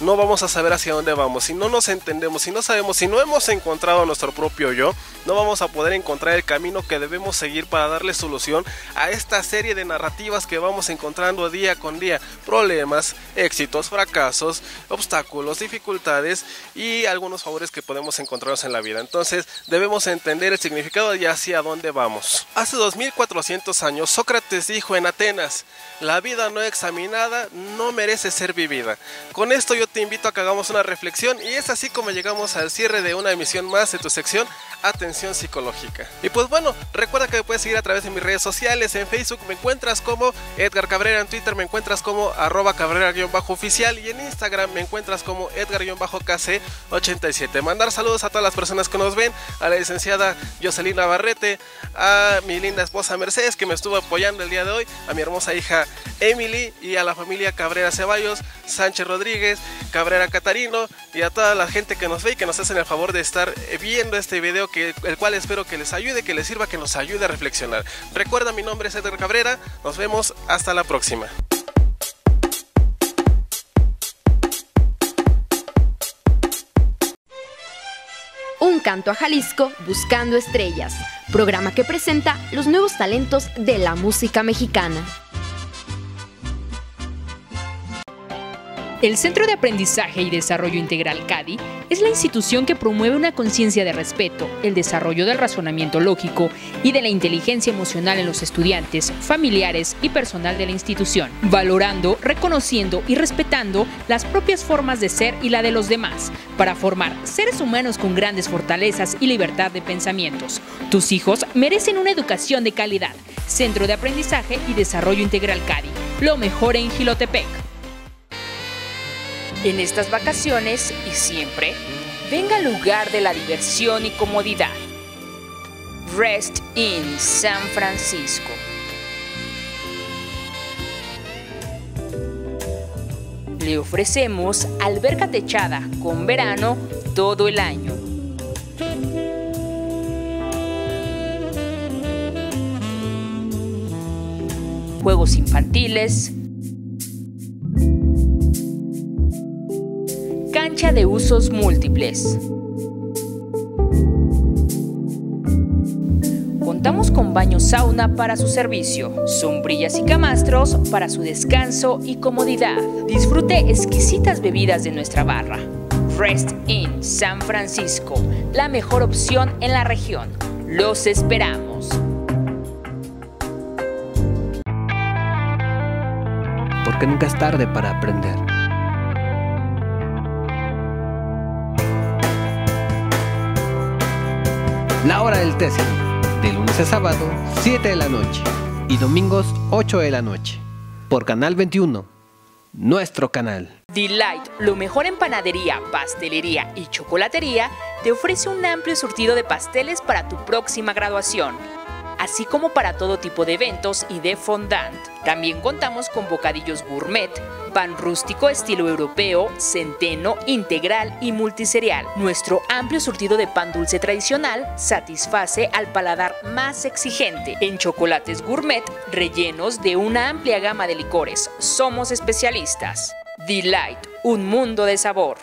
no vamos a saber hacia dónde vamos. Si no nos entendemos, si no sabemos, si no hemos encontrado nuestro propio yo, no vamos a poder encontrar el camino que debemos seguir para darle solución a esta serie de narrativas que vamos encontrando día con día. Problemas, éxitos, fracasos, obstáculos, dificultades y algunos favores que podemos encontrarnos en la vida. Entonces debemos entender el significado y hacia dónde vamos. Hace dos mil cuatrocientos años Sócrates dijo en Atenas: la vida no examinada no merece ser vivida. Con esto yo te invito a que hagamos una reflexión y es así como llegamos al cierre de una emisión más de tu sección Atención Psicológica. Y pues bueno, recuerda que me puedes seguir a través de mis redes sociales. En Facebook me encuentras como Edgar Cabrera, en Twitter me encuentras como arroba cabrera-oficial y en Instagram me encuentras como Edgar-K C ochenta y siete. Mandar saludos a todas las personas que nos ven, a la licenciada Jocelyn Navarrete, a mi linda esposa Mercedes, que me estuvo apoyando el día de hoy, a mi hermosa hija Emily y a la familia Cabrera Ceballos, Sánchez Rodríguez, Cabrera Catarino y a toda la gente que nos ve y que nos hacen el favor de estar viendo este video, que, el cual espero que les ayude, que les sirva, que nos ayude a reflexionar. Recuerda, mi nombre es Edgar Cabrera, nos vemos hasta la próxima. Un canto a Jalisco buscando estrellas, programa que presenta los nuevos talentos de la música mexicana. El Centro de Aprendizaje y Desarrollo Integral C A D I es la institución que promueve una conciencia de respeto, el desarrollo del razonamiento lógico y de la inteligencia emocional en los estudiantes, familiares y personal de la institución, valorando, reconociendo y respetando las propias formas de ser y la de los demás, para formar seres humanos con grandes fortalezas y libertad de pensamientos. Tus hijos merecen una educación de calidad. Centro de Aprendizaje y Desarrollo Integral C A D I, lo mejor en Jilotepec. En estas vacaciones y siempre, venga al lugar de la diversión y comodidad. Rest Inn San Francisco. Le ofrecemos alberca techada con verano todo el año. Juegos infantiles, cancha de usos múltiples. Contamos con baño sauna para su servicio, sombrillas y camastros para su descanso y comodidad. Disfrute exquisitas bebidas de nuestra barra. Rest Inn San Francisco, la mejor opción en la región. Los esperamos. Porque nunca es tarde para aprender. La hora del Tessin, de lunes a sábado, siete de la noche y domingos, ocho de la noche, por Canal veintiuno, nuestro canal. Delight, lo mejor en panadería, pastelería y chocolatería, te ofrece un amplio surtido de pasteles para tu próxima graduación, así como para todo tipo de eventos y de fondant. También contamos con bocadillos gourmet, pan rústico estilo europeo, centeno, integral y multiserial. Nuestro amplio surtido de pan dulce tradicional satisface al paladar más exigente. En chocolates gourmet, rellenos de una amplia gama de licores. Somos especialistas. Delight, un mundo de sabor.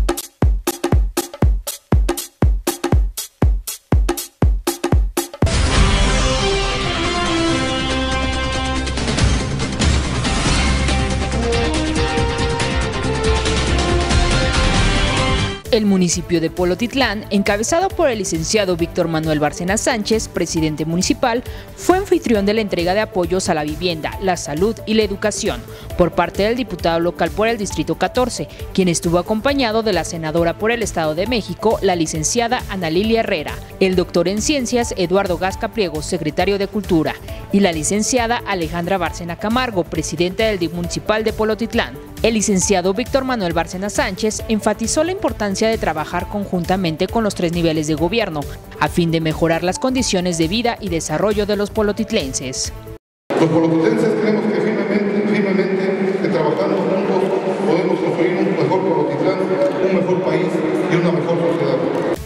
El municipio de Polotitlán, encabezado por el licenciado Víctor Manuel Bárcena Sánchez, presidente municipal, fue anfitrión de la entrega de apoyos a la vivienda, la salud y la educación por parte del diputado local por el Distrito catorce, quien estuvo acompañado de la senadora por el Estado de México, la licenciada Ana Lilia Herrera, el doctor en ciencias Eduardo Gasca Pliego, secretario de Cultura, y la licenciada Alejandra Bárcena Camargo, presidenta del D I F municipal de Polotitlán. El licenciado Víctor Manuel Bárcena Sánchez enfatizó la importancia de trabajar conjuntamente con los tres niveles de gobierno a fin de mejorar las condiciones de vida y desarrollo de los polotitlenses. Los polotitlenses creemos que firmemente, firmemente que trabajando juntos podemos construir un mejor Polotitlán, un mejor país y una mejor sociedad.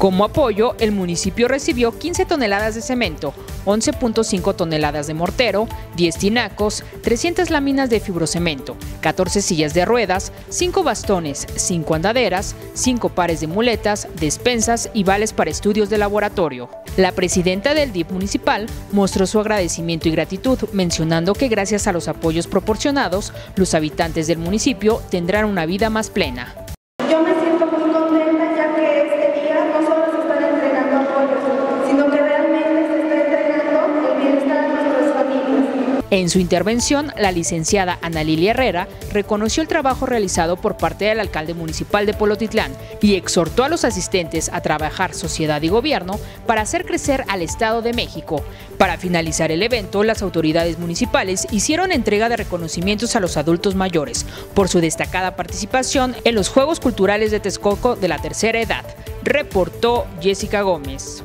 Como apoyo, el municipio recibió quince toneladas de cemento, once punto cinco toneladas de mortero, diez tinacos, trescientas láminas de fibrocemento, catorce sillas de ruedas, cinco bastones, cinco andaderas, cinco pares de muletas, despensas y vales para estudios de laboratorio. La presidenta del D I F municipal mostró su agradecimiento y gratitud, mencionando que gracias a los apoyos proporcionados, los habitantes del municipio tendrán una vida más plena. Yo me siento muy contenta ya que este día no solo se están entregando apoyos, sino que realmente se está entregando el bienestar a nuestras familias. En su intervención, la licenciada Ana Lilia Herrera reconoció el trabajo realizado por parte del alcalde municipal de Polotitlán y exhortó a los asistentes a trabajar sociedad y gobierno para hacer crecer al Estado de México. Para finalizar el evento, las autoridades municipales hicieron entrega de reconocimientos a los adultos mayores por su destacada participación en los Juegos Culturales de Texcoco de la tercera edad, reportó Jessica Gómez.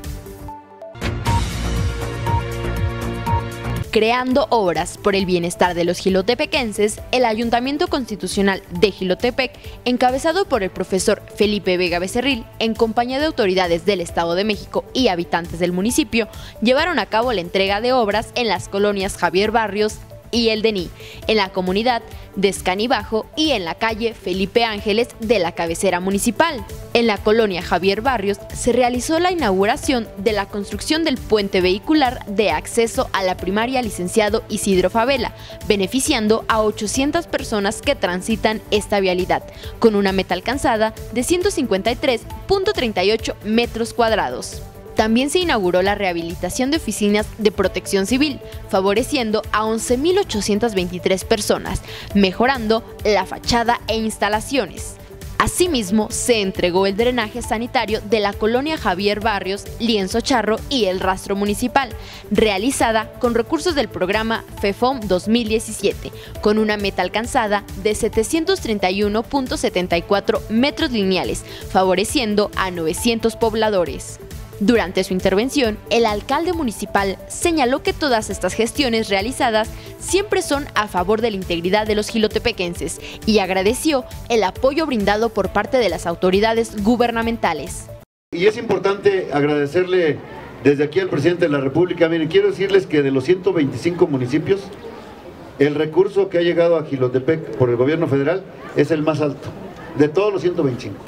Creando obras por el bienestar de los jilotepequenses, el Ayuntamiento Constitucional de Jilotepec, encabezado por el profesor Felipe Vega Becerril, en compañía de autoridades del Estado de México y habitantes del municipio, llevaron a cabo la entrega de obras en las colonias Javier Barrios y El Dení, en la comunidad de Escanibajo y en la calle Felipe Ángeles de la cabecera municipal. En la colonia Javier Barrios se realizó la inauguración de la construcción del puente vehicular de acceso a la primaria Licenciado Isidro Favela, beneficiando a ochocientas personas que transitan esta vialidad, con una meta alcanzada de ciento cincuenta y tres punto treinta y ocho metros cuadrados. También se inauguró la rehabilitación de oficinas de protección civil, favoreciendo a once mil ochocientas veintitrés personas, mejorando la fachada e instalaciones. Asimismo, se entregó el drenaje sanitario de la colonia Javier Barrios, Lienzo Charro y el Rastro Municipal, realizada con recursos del programa FEFOM dos mil diecisiete, con una meta alcanzada de setecientos treinta y uno punto setenta y cuatro metros lineales, favoreciendo a novecientos pobladores. Durante su intervención, el alcalde municipal señaló que todas estas gestiones realizadas siempre son a favor de la integridad de los jilotepequenses y agradeció el apoyo brindado por parte de las autoridades gubernamentales. Y es importante agradecerle desde aquí al presidente de la República. Miren, quiero decirles que de los ciento veinticinco municipios, el recurso que ha llegado a Jilotepec por el gobierno federal es el más alto, de todos los ciento veinticinco,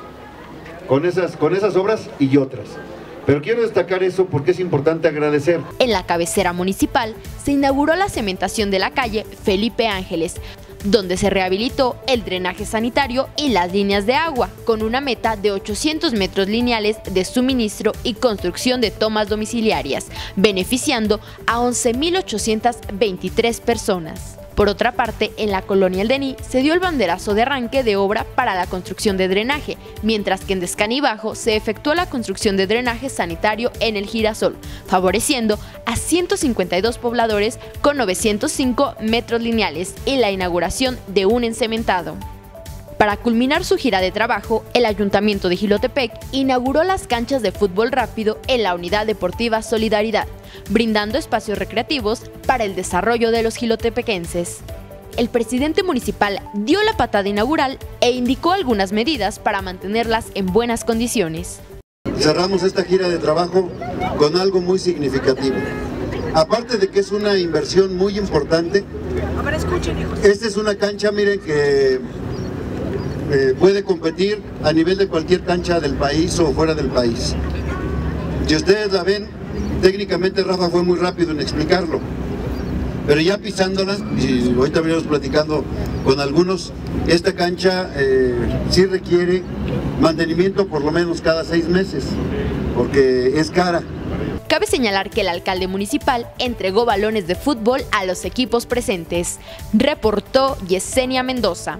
con esas, con esas obras y otras. Pero quiero destacar eso porque es importante agradecer. En la cabecera municipal se inauguró la cementación de la calle Felipe Ángeles, donde se rehabilitó el drenaje sanitario y las líneas de agua, con una meta de ochocientos metros lineales de suministro y construcción de tomas domiciliarias, beneficiando a once mil ochocientas veintitrés personas. Por otra parte, en la colonia El Dení se dio el banderazo de arranque de obra para la construcción de drenaje, mientras que en Descanibajo se efectuó la construcción de drenaje sanitario en el Girasol, favoreciendo a ciento cincuenta y dos pobladores con novecientos cinco metros lineales y la inauguración de un encementado. Para culminar su gira de trabajo, el Ayuntamiento de Jilotepec inauguró las canchas de fútbol rápido en la Unidad Deportiva Solidaridad, brindando espacios recreativos para el desarrollo de los jilotepequenses. El presidente municipal dio la patada inaugural e indicó algunas medidas para mantenerlas en buenas condiciones. Cerramos esta gira de trabajo con algo muy significativo. Aparte de que es una inversión muy importante, esta es una cancha, miren, que Eh, puede competir a nivel de cualquier cancha del país o fuera del país. Si ustedes la ven, técnicamente Rafa fue muy rápido en explicarlo, pero ya pisándola, y ahorita venimos platicando con algunos, esta cancha eh, sí requiere mantenimiento por lo menos cada seis meses, porque es cara. Cabe señalar que el alcalde municipal entregó balones de fútbol a los equipos presentes, reportó Yesenia Mendoza.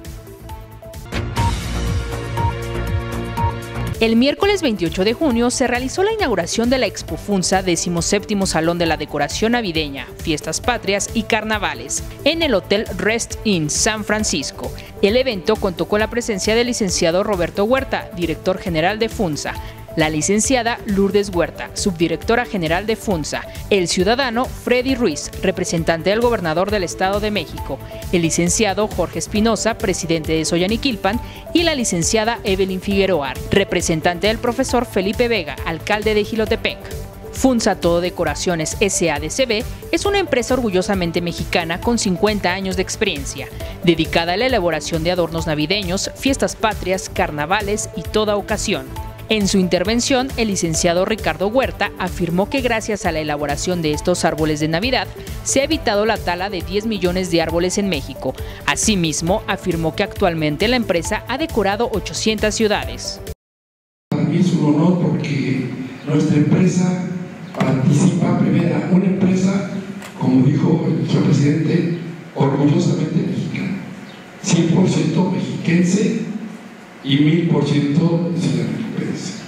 El miércoles veintiocho de junio se realizó la inauguración de la Expo Funza, decimoséptimo Salón de la Decoración Navideña, Fiestas Patrias y Carnavales, en el Hotel Rest Inn San Francisco. El evento contó con la presencia del licenciado Roberto Huerta, director general de Funza, la licenciada Lourdes Huerta, subdirectora general de FUNSA, el ciudadano Freddy Ruiz, representante del gobernador del Estado de México, el licenciado Jorge Espinosa, presidente de Soyaniquilpan, y la licenciada Evelyn Figueroa, representante del profesor Felipe Vega, alcalde de Jilotepec. FUNSA Todo Decoraciones S A D C B es una empresa orgullosamente mexicana con cincuenta años de experiencia, dedicada a la elaboración de adornos navideños, fiestas patrias, carnavales y toda ocasión. En su intervención, el licenciado Ricardo Huerta afirmó que gracias a la elaboración de estos árboles de Navidad, se ha evitado la tala de diez millones de árboles en México. Asimismo, afirmó que actualmente la empresa ha decorado ochocientas ciudades. Para mí es un honor porque nuestra empresa participa primera, una empresa, como dijo el señor presidente, orgullosamente mexicana, cien por ciento mexiquense y mil por ciento ciudadaniquense.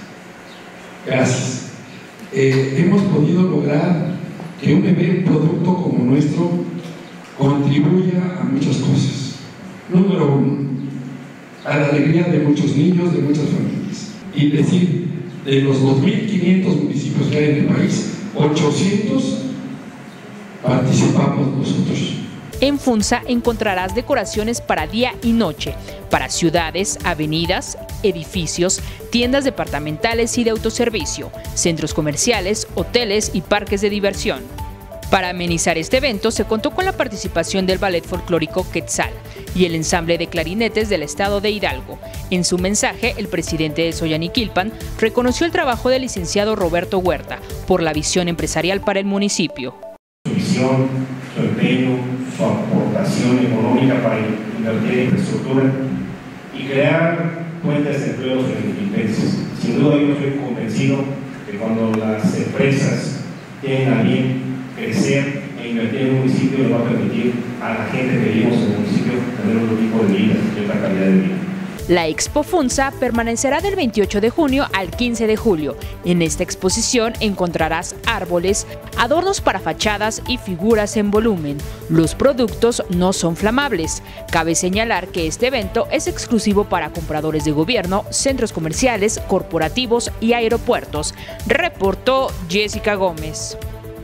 Gracias. Eh, hemos podido lograr que un evento, producto como nuestro contribuya a muchas cosas. Número uno, a la alegría de muchos niños, de muchas familias. Y decir, de los dos mil quinientos municipios que hay en el país, ochocientos participamos nosotros. En FUNSA encontrarás decoraciones para día y noche, para ciudades, avenidas, edificios, tiendas departamentales y de autoservicio, centros comerciales, hoteles y parques de diversión. Para amenizar este evento se contó con la participación del Ballet Folclórico Quetzal y el ensamble de clarinetes del estado de Hidalgo. En su mensaje, el presidente de Soyaniquilpan reconoció el trabajo del licenciado Roberto Huerta por la visión empresarial para el municipio. Su visión, su empeño, su aportación económica para invertir en infraestructura y crear fuentes de empleo a los soyaniquilpenses. Sin duda yo estoy convencido que cuando las empresas tienen a bien crecer e invertir en un municipio le va a permitir a la gente que vivimos en el municipio tener otro tipo de vida y otra calidad de vida. La Expo FUNSA permanecerá del veintiocho de junio al quince de julio. En esta exposición encontrarás árboles, adornos para fachadas y figuras en volumen. Los productos no son flamables. Cabe señalar que este evento es exclusivo para compradores de gobierno, centros comerciales, corporativos y aeropuertos. Reportó Jessica Gómez.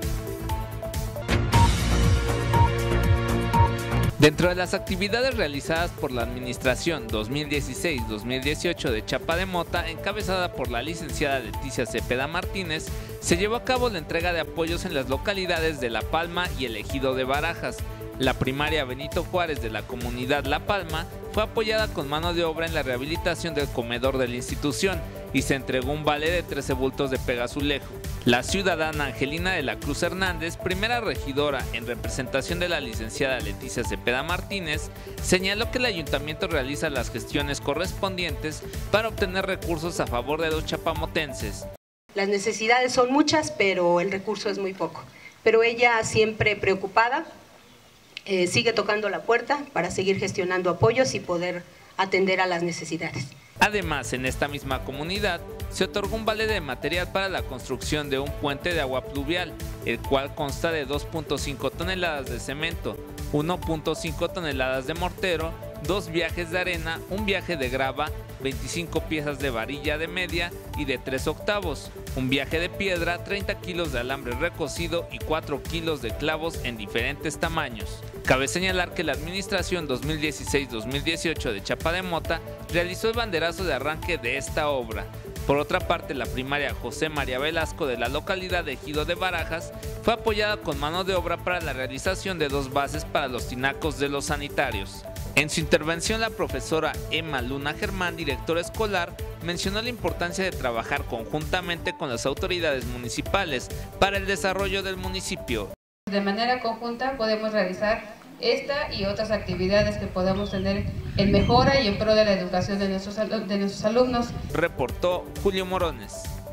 Dentro de las actividades realizadas por la Administración dos mil dieciséis dos mil dieciocho de Chapa de Mota, encabezada por la licenciada Leticia Cepeda Martínez, se llevó a cabo la entrega de apoyos en las localidades de La Palma y el Ejido de Barajas. La primaria Benito Juárez de la comunidad La Palma fue apoyada con mano de obra en la rehabilitación del comedor de la institución y se entregó un vale de trece bultos de pegazulejo. La ciudadana Angelina de la Cruz Hernández, primera regidora en representación de la licenciada Leticia Cepeda Martínez, señaló que el ayuntamiento realiza las gestiones correspondientes para obtener recursos a favor de los chapamotenses. Las necesidades son muchas, pero el recurso es muy poco. Pero ella siempre preocupada, eh, sigue tocando la puerta para seguir gestionando apoyos y poder atender a las necesidades. Además, en esta misma comunidad se otorgó un vale de material para la construcción de un puente de agua pluvial, el cual consta de dos punto cinco toneladas de cemento, uno punto cinco toneladas de mortero, dos viajes de arena, un viaje de grava, veinticinco piezas de varilla de media y de tres octavos, un viaje de piedra, treinta kilos de alambre recocido y cuatro kilos de clavos en diferentes tamaños. Cabe señalar que la administración dos mil dieciséis dos mil dieciocho de Chapa de Mota realizó el banderazo de arranque de esta obra. Por otra parte, la primaria José María Velasco de la localidad de Ejido de Barajas fue apoyada con mano de obra para la realización de dos bases para los tinacos de los sanitarios. En su intervención, la profesora Emma Luna Germán, directora escolar, mencionó la importancia de trabajar conjuntamente con las autoridades municipales para el desarrollo del municipio. De manera conjunta podemos realizar esta y otras actividades que podamos tener en mejora y en pro de la educación de nuestros, de nuestros alumnos. Reportó Julio Morones.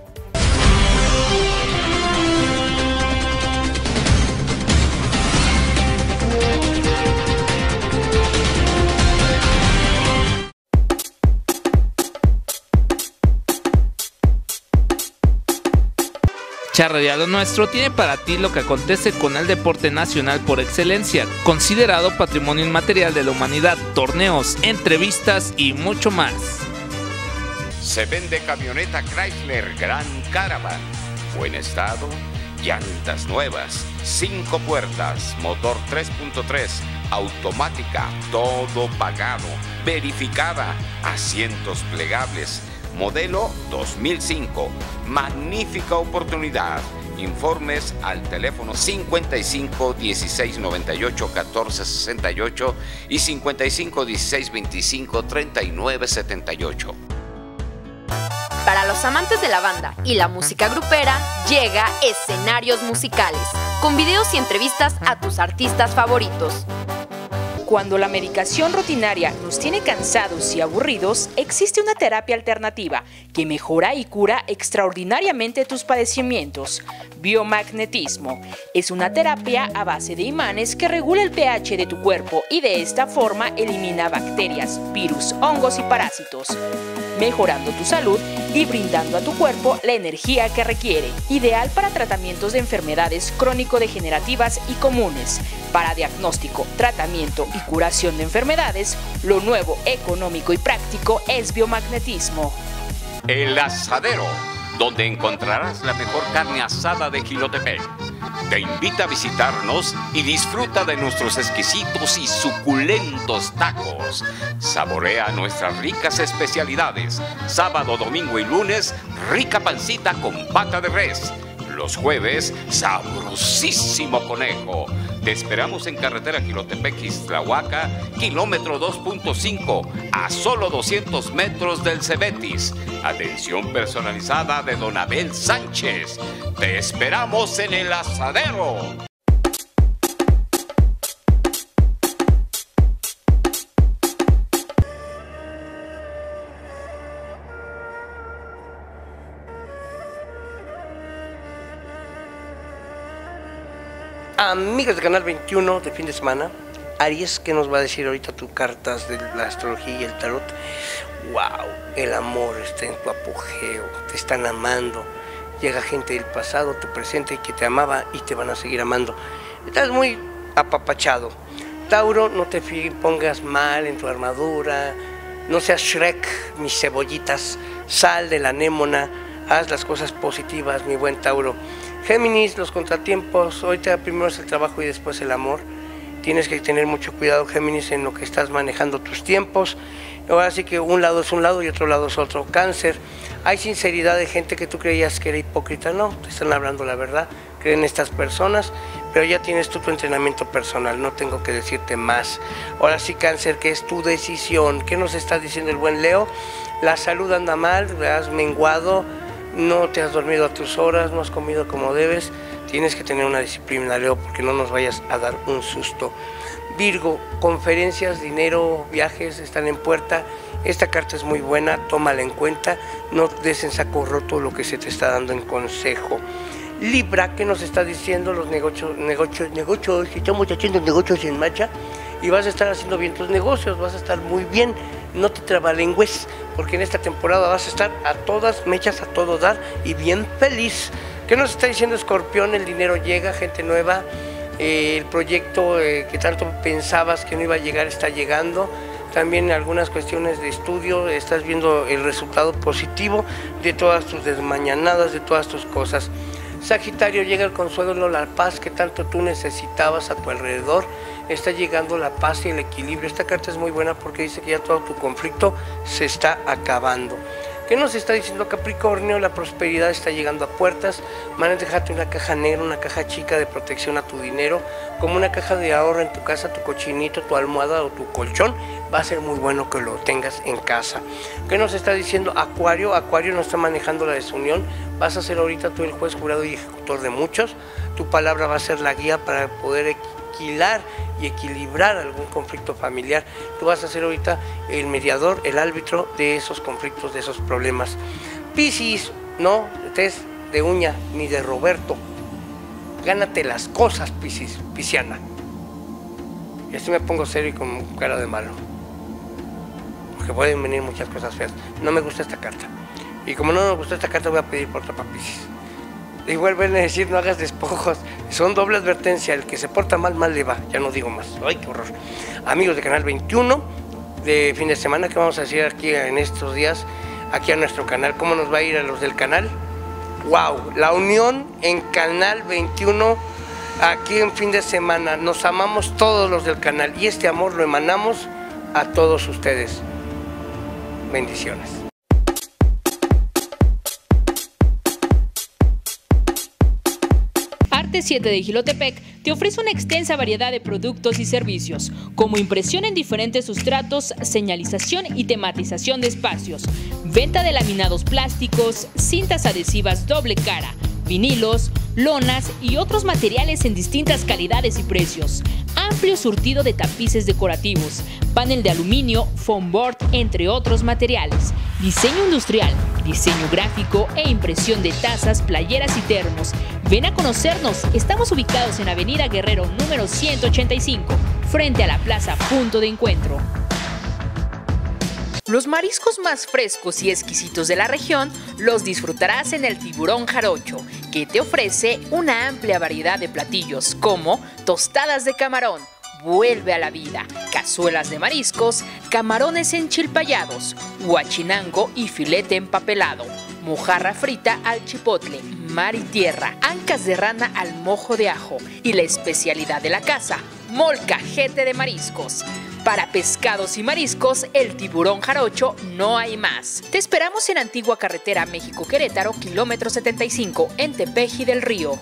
Charra de a lo nuestro tiene para ti lo que acontece con el deporte nacional por excelencia, considerado patrimonio inmaterial de la humanidad, torneos, entrevistas y mucho más. Se vende camioneta Chrysler Grand Caravan. Buen estado, llantas nuevas, cinco puertas, motor tres punto tres, automática, todo pagado, verificada, asientos plegables, modelo dos mil cinco. Magnífica oportunidad. Informes al teléfono cincuenta y cinco dieciséis noventa y ocho catorce sesenta y ocho y cincuenta y cinco dieciséis veinticinco treinta y nueve setenta y ocho. Para los amantes de la banda y la música grupera, llega Escenarios Musicales, con videos y entrevistas a tus artistas favoritos. Cuando la medicación rutinaria nos tiene cansados y aburridos, existe una terapia alternativa que mejora y cura extraordinariamente tus padecimientos. Biomagnetismo es una terapia a base de imanes que regula el pH de tu cuerpo y de esta forma elimina bacterias, virus, hongos y parásitos, mejorando tu salud y brindando a tu cuerpo la energía que requiere. Ideal para tratamientos de enfermedades crónico-degenerativas y comunes. Para diagnóstico, tratamiento y curación de enfermedades, lo nuevo, económico y práctico es biomagnetismo. El Asadero, donde encontrarás la mejor carne asada de Jilotepec. Te invita a visitarnos y disfruta de nuestros exquisitos y suculentos tacos. Saborea nuestras ricas especialidades. Sábado, domingo y lunes, rica pancita con pata de res. Los jueves, sabrosísimo conejo. Te esperamos en carretera Jilotepec-Ixtlahuaca, kilómetro dos punto cinco, a solo doscientos metros del Cebetis. Atención personalizada de Don Abel Sánchez. Te esperamos en el Asadero. Amigos de Canal veintiuno de fin de semana, Aries, ¿qué nos va a decir ahorita tus cartas de la astrología y el tarot? ¡Wow! El amor está en tu apogeo, te están amando, llega gente del pasado, te presenta y que te amaba y te van a seguir amando. Estás muy apapachado. Tauro, no te pongas mal en tu armadura, no seas Shrek, mis cebollitas, sal de la anémona, haz las cosas positivas, mi buen Tauro. Géminis, los contratiempos, ahorita primero es el trabajo y después el amor. Tienes que tener mucho cuidado, Géminis, en lo que estás manejando tus tiempos. Ahora sí que un lado es un lado y otro lado es otro. Cáncer, hay sinceridad de gente que tú creías que era hipócrita, no, te están hablando la verdad, creen estas personas, pero ya tienes tú tu entrenamiento personal, no tengo que decirte más. Ahora sí, Cáncer, que es tu decisión. ¿Qué nos está diciendo el buen Leo? La salud anda mal, has menguado, no te has dormido a tus horas, no has comido como debes, tienes que tener una disciplina, Leo, porque no nos vayas a dar un susto. Virgo, conferencias, dinero, viajes están en puerta. Esta carta es muy buena, tómala en cuenta, no des en saco roto lo que se te está dando en consejo. Libra, ¿qué nos está diciendo? Los negocios, negocios, negocios, estamos haciendo negocios en marcha y vas a estar haciendo bien tus negocios, vas a estar muy bien, no te trabalengües, porque en esta temporada vas a estar a todas mechas, a todo dar y bien feliz. ¿Qué nos está diciendo Escorpión? El dinero llega, gente nueva, eh, el proyecto eh, que tanto pensabas que no iba a llegar está llegando. También algunas cuestiones de estudio, estás viendo el resultado positivo de todas tus desmañanadas, de todas tus cosas. Sagitario, llega el consuelo, la paz que tanto tú necesitabas a tu alrededor. Está llegando la paz y el equilibrio. Esta carta es muy buena porque dice que ya todo tu conflicto se está acabando. ¿Qué nos está diciendo Capricornio? La prosperidad está llegando a puertas. Manejate una caja negra, una caja chica de protección a tu dinero, como una caja de ahorro en tu casa, tu cochinito, tu almohada o tu colchón. Va a ser muy bueno que lo tengas en casa. ¿Qué nos está diciendo Acuario? Acuario no está manejando la desunión. Vas a ser ahorita tú el juez, jurado y ejecutor de muchos. Tu palabra va a ser la guía para poder equilar y equilibrar algún conflicto familiar. Tú vas a ser ahorita el mediador, el árbitro de esos conflictos, de esos problemas. Piscis, no estés de uña ni de Roberto. Gánate las cosas, Piscis, pisciana. Y así me pongo serio y con cara de malo, porque pueden venir muchas cosas feas. No me gusta esta carta. Y como no me gusta esta carta, voy a pedir por otra para Piscis. Y vuelven a decir, no hagas despojos. Son doble advertencia, el que se porta mal, mal le va. Ya no digo más. Ay, qué horror. Amigos de Canal veintiuno, de fin de semana, ¿qué vamos a decir aquí en estos días? aquí a nuestro canal. ¿Cómo nos va a ir a los del canal? ¡Wow! La unión en Canal veintiuno aquí en fin de semana. Nos amamos todos los del canal y este amor lo emanamos a todos ustedes. Bendiciones. Arte siete de Jilotepec te ofrece una extensa variedad de productos y servicios, como impresión en diferentes sustratos, señalización y tematización de espacios, venta de laminados plásticos, cintas adhesivas doble cara, vinilos, lonas y otros materiales en distintas calidades y precios. Amplio surtido de tapices decorativos, panel de aluminio, foam board, entre otros materiales. Diseño industrial, diseño gráfico e impresión de tazas, playeras y termos. Ven a conocernos. Estamos ubicados en Avenida Guerrero número ciento ochenta y cinco, frente a la Plaza Punto de Encuentro. Los mariscos más frescos y exquisitos de la región los disfrutarás en el Tiburón Jarocho, que te ofrece una amplia variedad de platillos como tostadas de camarón, vuelve a la vida, cazuelas de mariscos, camarones enchilpayados, huachinango y filete empapelado, mojarra frita al chipotle, mar y tierra, ancas de rana al mojo de ajo y la especialidad de la casa, molcajete de mariscos. Para pescados y mariscos, el Tiburón Jarocho no hay más. Te esperamos en Antigua Carretera México-Querétaro, kilómetro setenta y cinco, en Tepeji del Río.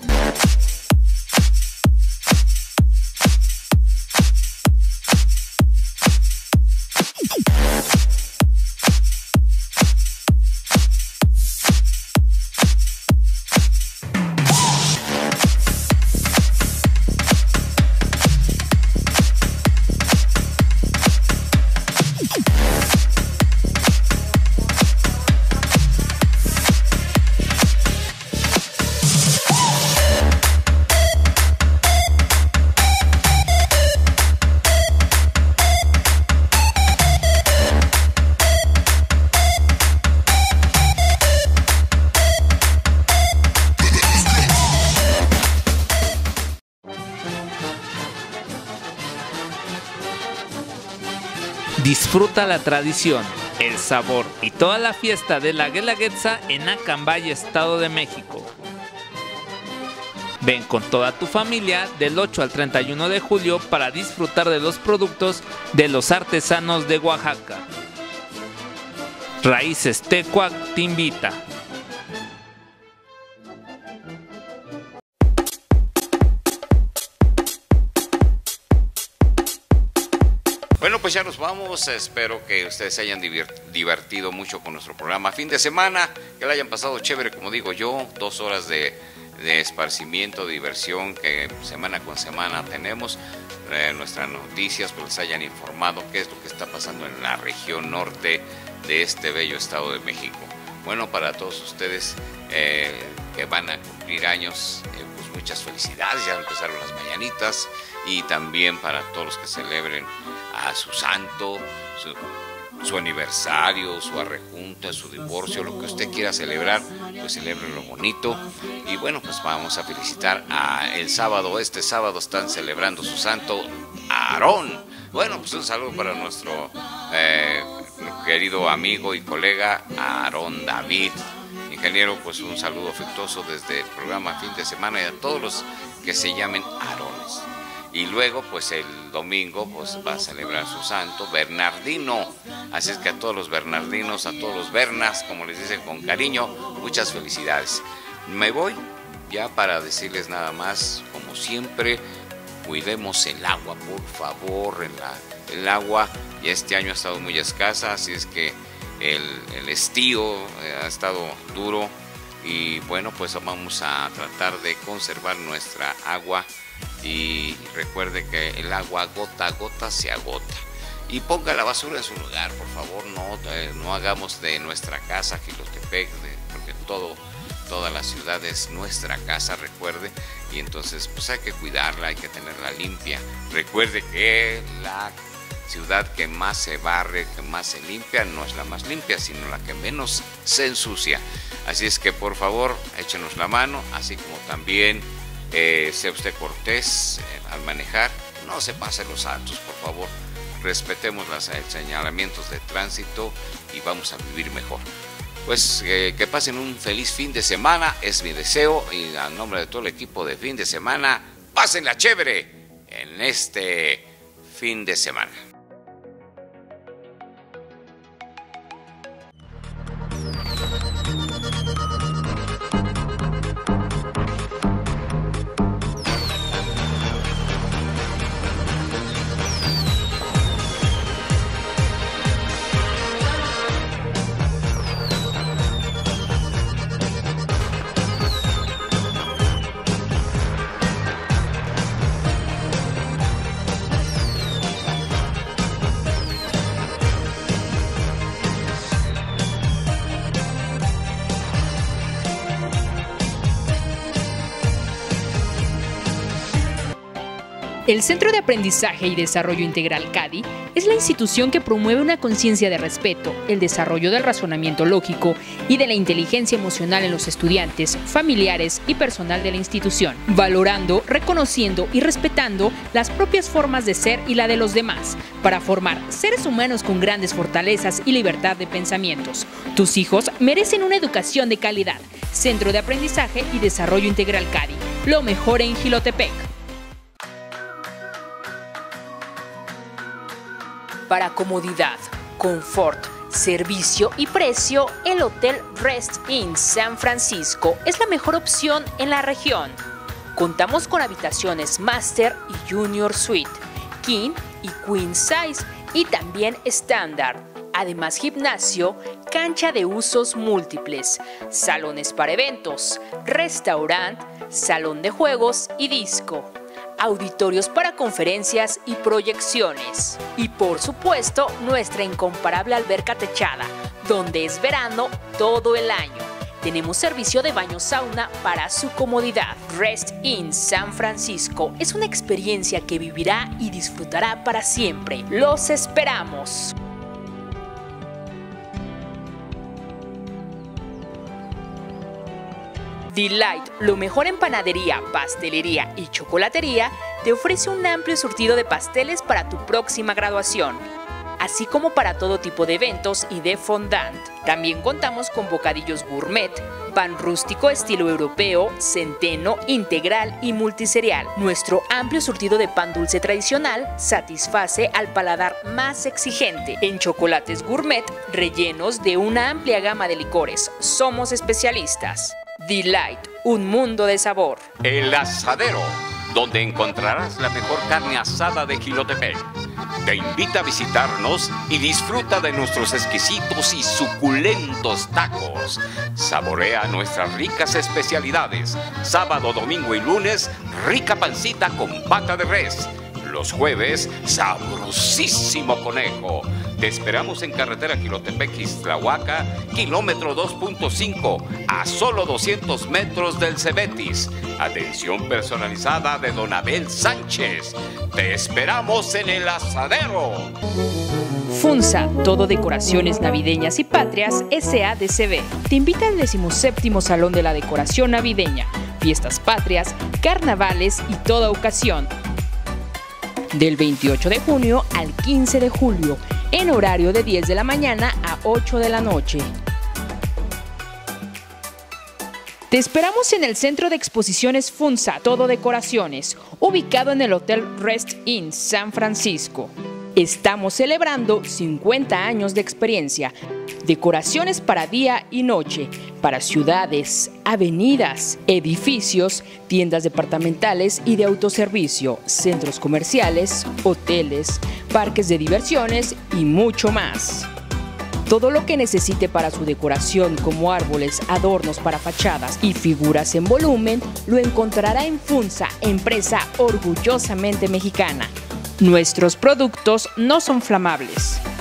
Disfruta la tradición, el sabor y toda la fiesta de la Guelaguetza en Acambay, Estado de México. Ven con toda tu familia del ocho al treinta y uno de julio para disfrutar de los productos de los artesanos de Oaxaca. Raíces Tecuac te invita. Bueno, pues ya nos vamos. Espero que ustedes se hayan divertido mucho con nuestro programa. Fin de semana, que la hayan pasado chévere, como digo yo, dos horas de, de esparcimiento, de diversión que semana con semana tenemos. Eh, nuestras noticias, pues les hayan informado qué es lo que está pasando en la región norte de este bello Estado de México. Bueno, para todos ustedes eh, que van a cumplir años, eh, pues muchas felicidades, ya empezaron las mañanitas, y también para todos los que celebren a su santo, su, su aniversario, su arrejunta, su divorcio, lo que usted quiera celebrar, pues celebre lo bonito. Y bueno, pues vamos a felicitar a el sábado, este sábado están celebrando su santo, Aarón. Bueno, pues un saludo para nuestro eh, querido amigo y colega Aarón David. Ingeniero, pues un saludo afectuoso desde el programa Fin de Semana y a todos los que se llamen Aarones. Y luego, pues el domingo, pues va a celebrar su santo, Bernardino. Así es que a todos los bernardinos, a todos los bernas, como les dicen con cariño, muchas felicidades. Me voy ya para decirles nada más, como siempre, cuidemos el agua, por favor. El, el agua ya este año ha estado muy escasa, así es que el, el estío ha estado duro. Y bueno, pues vamos a tratar de conservar nuestra agua. Y recuerde que el agua gota a gota se agota. Y ponga la basura en su lugar, por favor. No, eh, no hagamos de nuestra casa Jilotepec, de, porque todo, toda la ciudad es nuestra casa, recuerde. Y entonces pues hay que cuidarla, hay que tenerla limpia. Recuerde que la ciudad que más se barre, que más se limpia, no es la más limpia, sino la que menos se ensucia. Así es que por favor, échenos la mano, así como también Eh, sea usted cortés eh, al manejar, no se pase los altos, por favor, respetemos los señalamientos de tránsito y vamos a vivir mejor. pues eh, que pasen un feliz fin de semana, es mi deseo, y a nombre de todo el equipo de fin de semana, pásenla chévere en este fin de semana. El Centro de Aprendizaje y Desarrollo Integral C A D I es la institución que promueve una conciencia de respeto, el desarrollo del razonamiento lógico y de la inteligencia emocional en los estudiantes, familiares y personal de la institución, valorando, reconociendo y respetando las propias formas de ser y la de los demás, para formar seres humanos con grandes fortalezas y libertad de pensamientos. Tus hijos merecen una educación de calidad. Centro de Aprendizaje y Desarrollo Integral C A D I, lo mejor en Jilotepec. Para comodidad, confort, servicio y precio, el Hotel Rest Inn San Francisco es la mejor opción en la región. Contamos con habitaciones Master y Junior Suite, King y Queen Size y también estándar. Además, gimnasio, cancha de usos múltiples, salones para eventos, restaurante, salón de juegos y disco, auditorios para conferencias y proyecciones. Y por supuesto, nuestra incomparable alberca techada, donde es verano todo el año. Tenemos servicio de baño sauna para su comodidad. Rest Inn San Francisco es una experiencia que vivirá y disfrutará para siempre. ¡Los esperamos! Delight, lo mejor en panadería, pastelería y chocolatería, te ofrece un amplio surtido de pasteles para tu próxima graduación, así como para todo tipo de eventos y de fondant. También contamos con bocadillos gourmet, pan rústico estilo europeo, centeno, integral y multiserial. Nuestro amplio surtido de pan dulce tradicional satisface al paladar más exigente. En chocolates gourmet, rellenos de una amplia gama de licores. Somos especialistas. Delight, un mundo de sabor. El Asadero, donde encontrarás la mejor carne asada de Jilotepec. Te invita a visitarnos y disfruta de nuestros exquisitos y suculentos tacos. Saborea nuestras ricas especialidades. Sábado, domingo y lunes, rica pancita con pata de res. Los jueves, sabrosísimo conejo. Te esperamos en carretera Jilotepec-Ixtlahuaca, kilómetro dos punto cinco, a solo doscientos metros del Cebetis. Atención personalizada de Don Abel Sánchez. Te esperamos en el Asadero. FUNSA, todo decoraciones navideñas y patrias, S A D C B. Te invita al decimoséptimo Salón de la Decoración Navideña, fiestas patrias, carnavales y toda ocasión. Del veintiocho de junio al quince de julio, en horario de diez de la mañana a ocho de la noche. Te esperamos en el Centro de Exposiciones FUNSA, todo decoraciones, ubicado en el Hotel Rest Inn San Francisco. Estamos celebrando cincuenta años de experiencia. Decoraciones para día y noche, para ciudades, avenidas, edificios, tiendas departamentales y de autoservicio, centros comerciales, hoteles, parques de diversiones y mucho más. Todo lo que necesite para su decoración, como árboles, adornos para fachadas y figuras en volumen, lo encontrará en FUNSA, empresa orgullosamente mexicana. Nuestros productos no son flamables.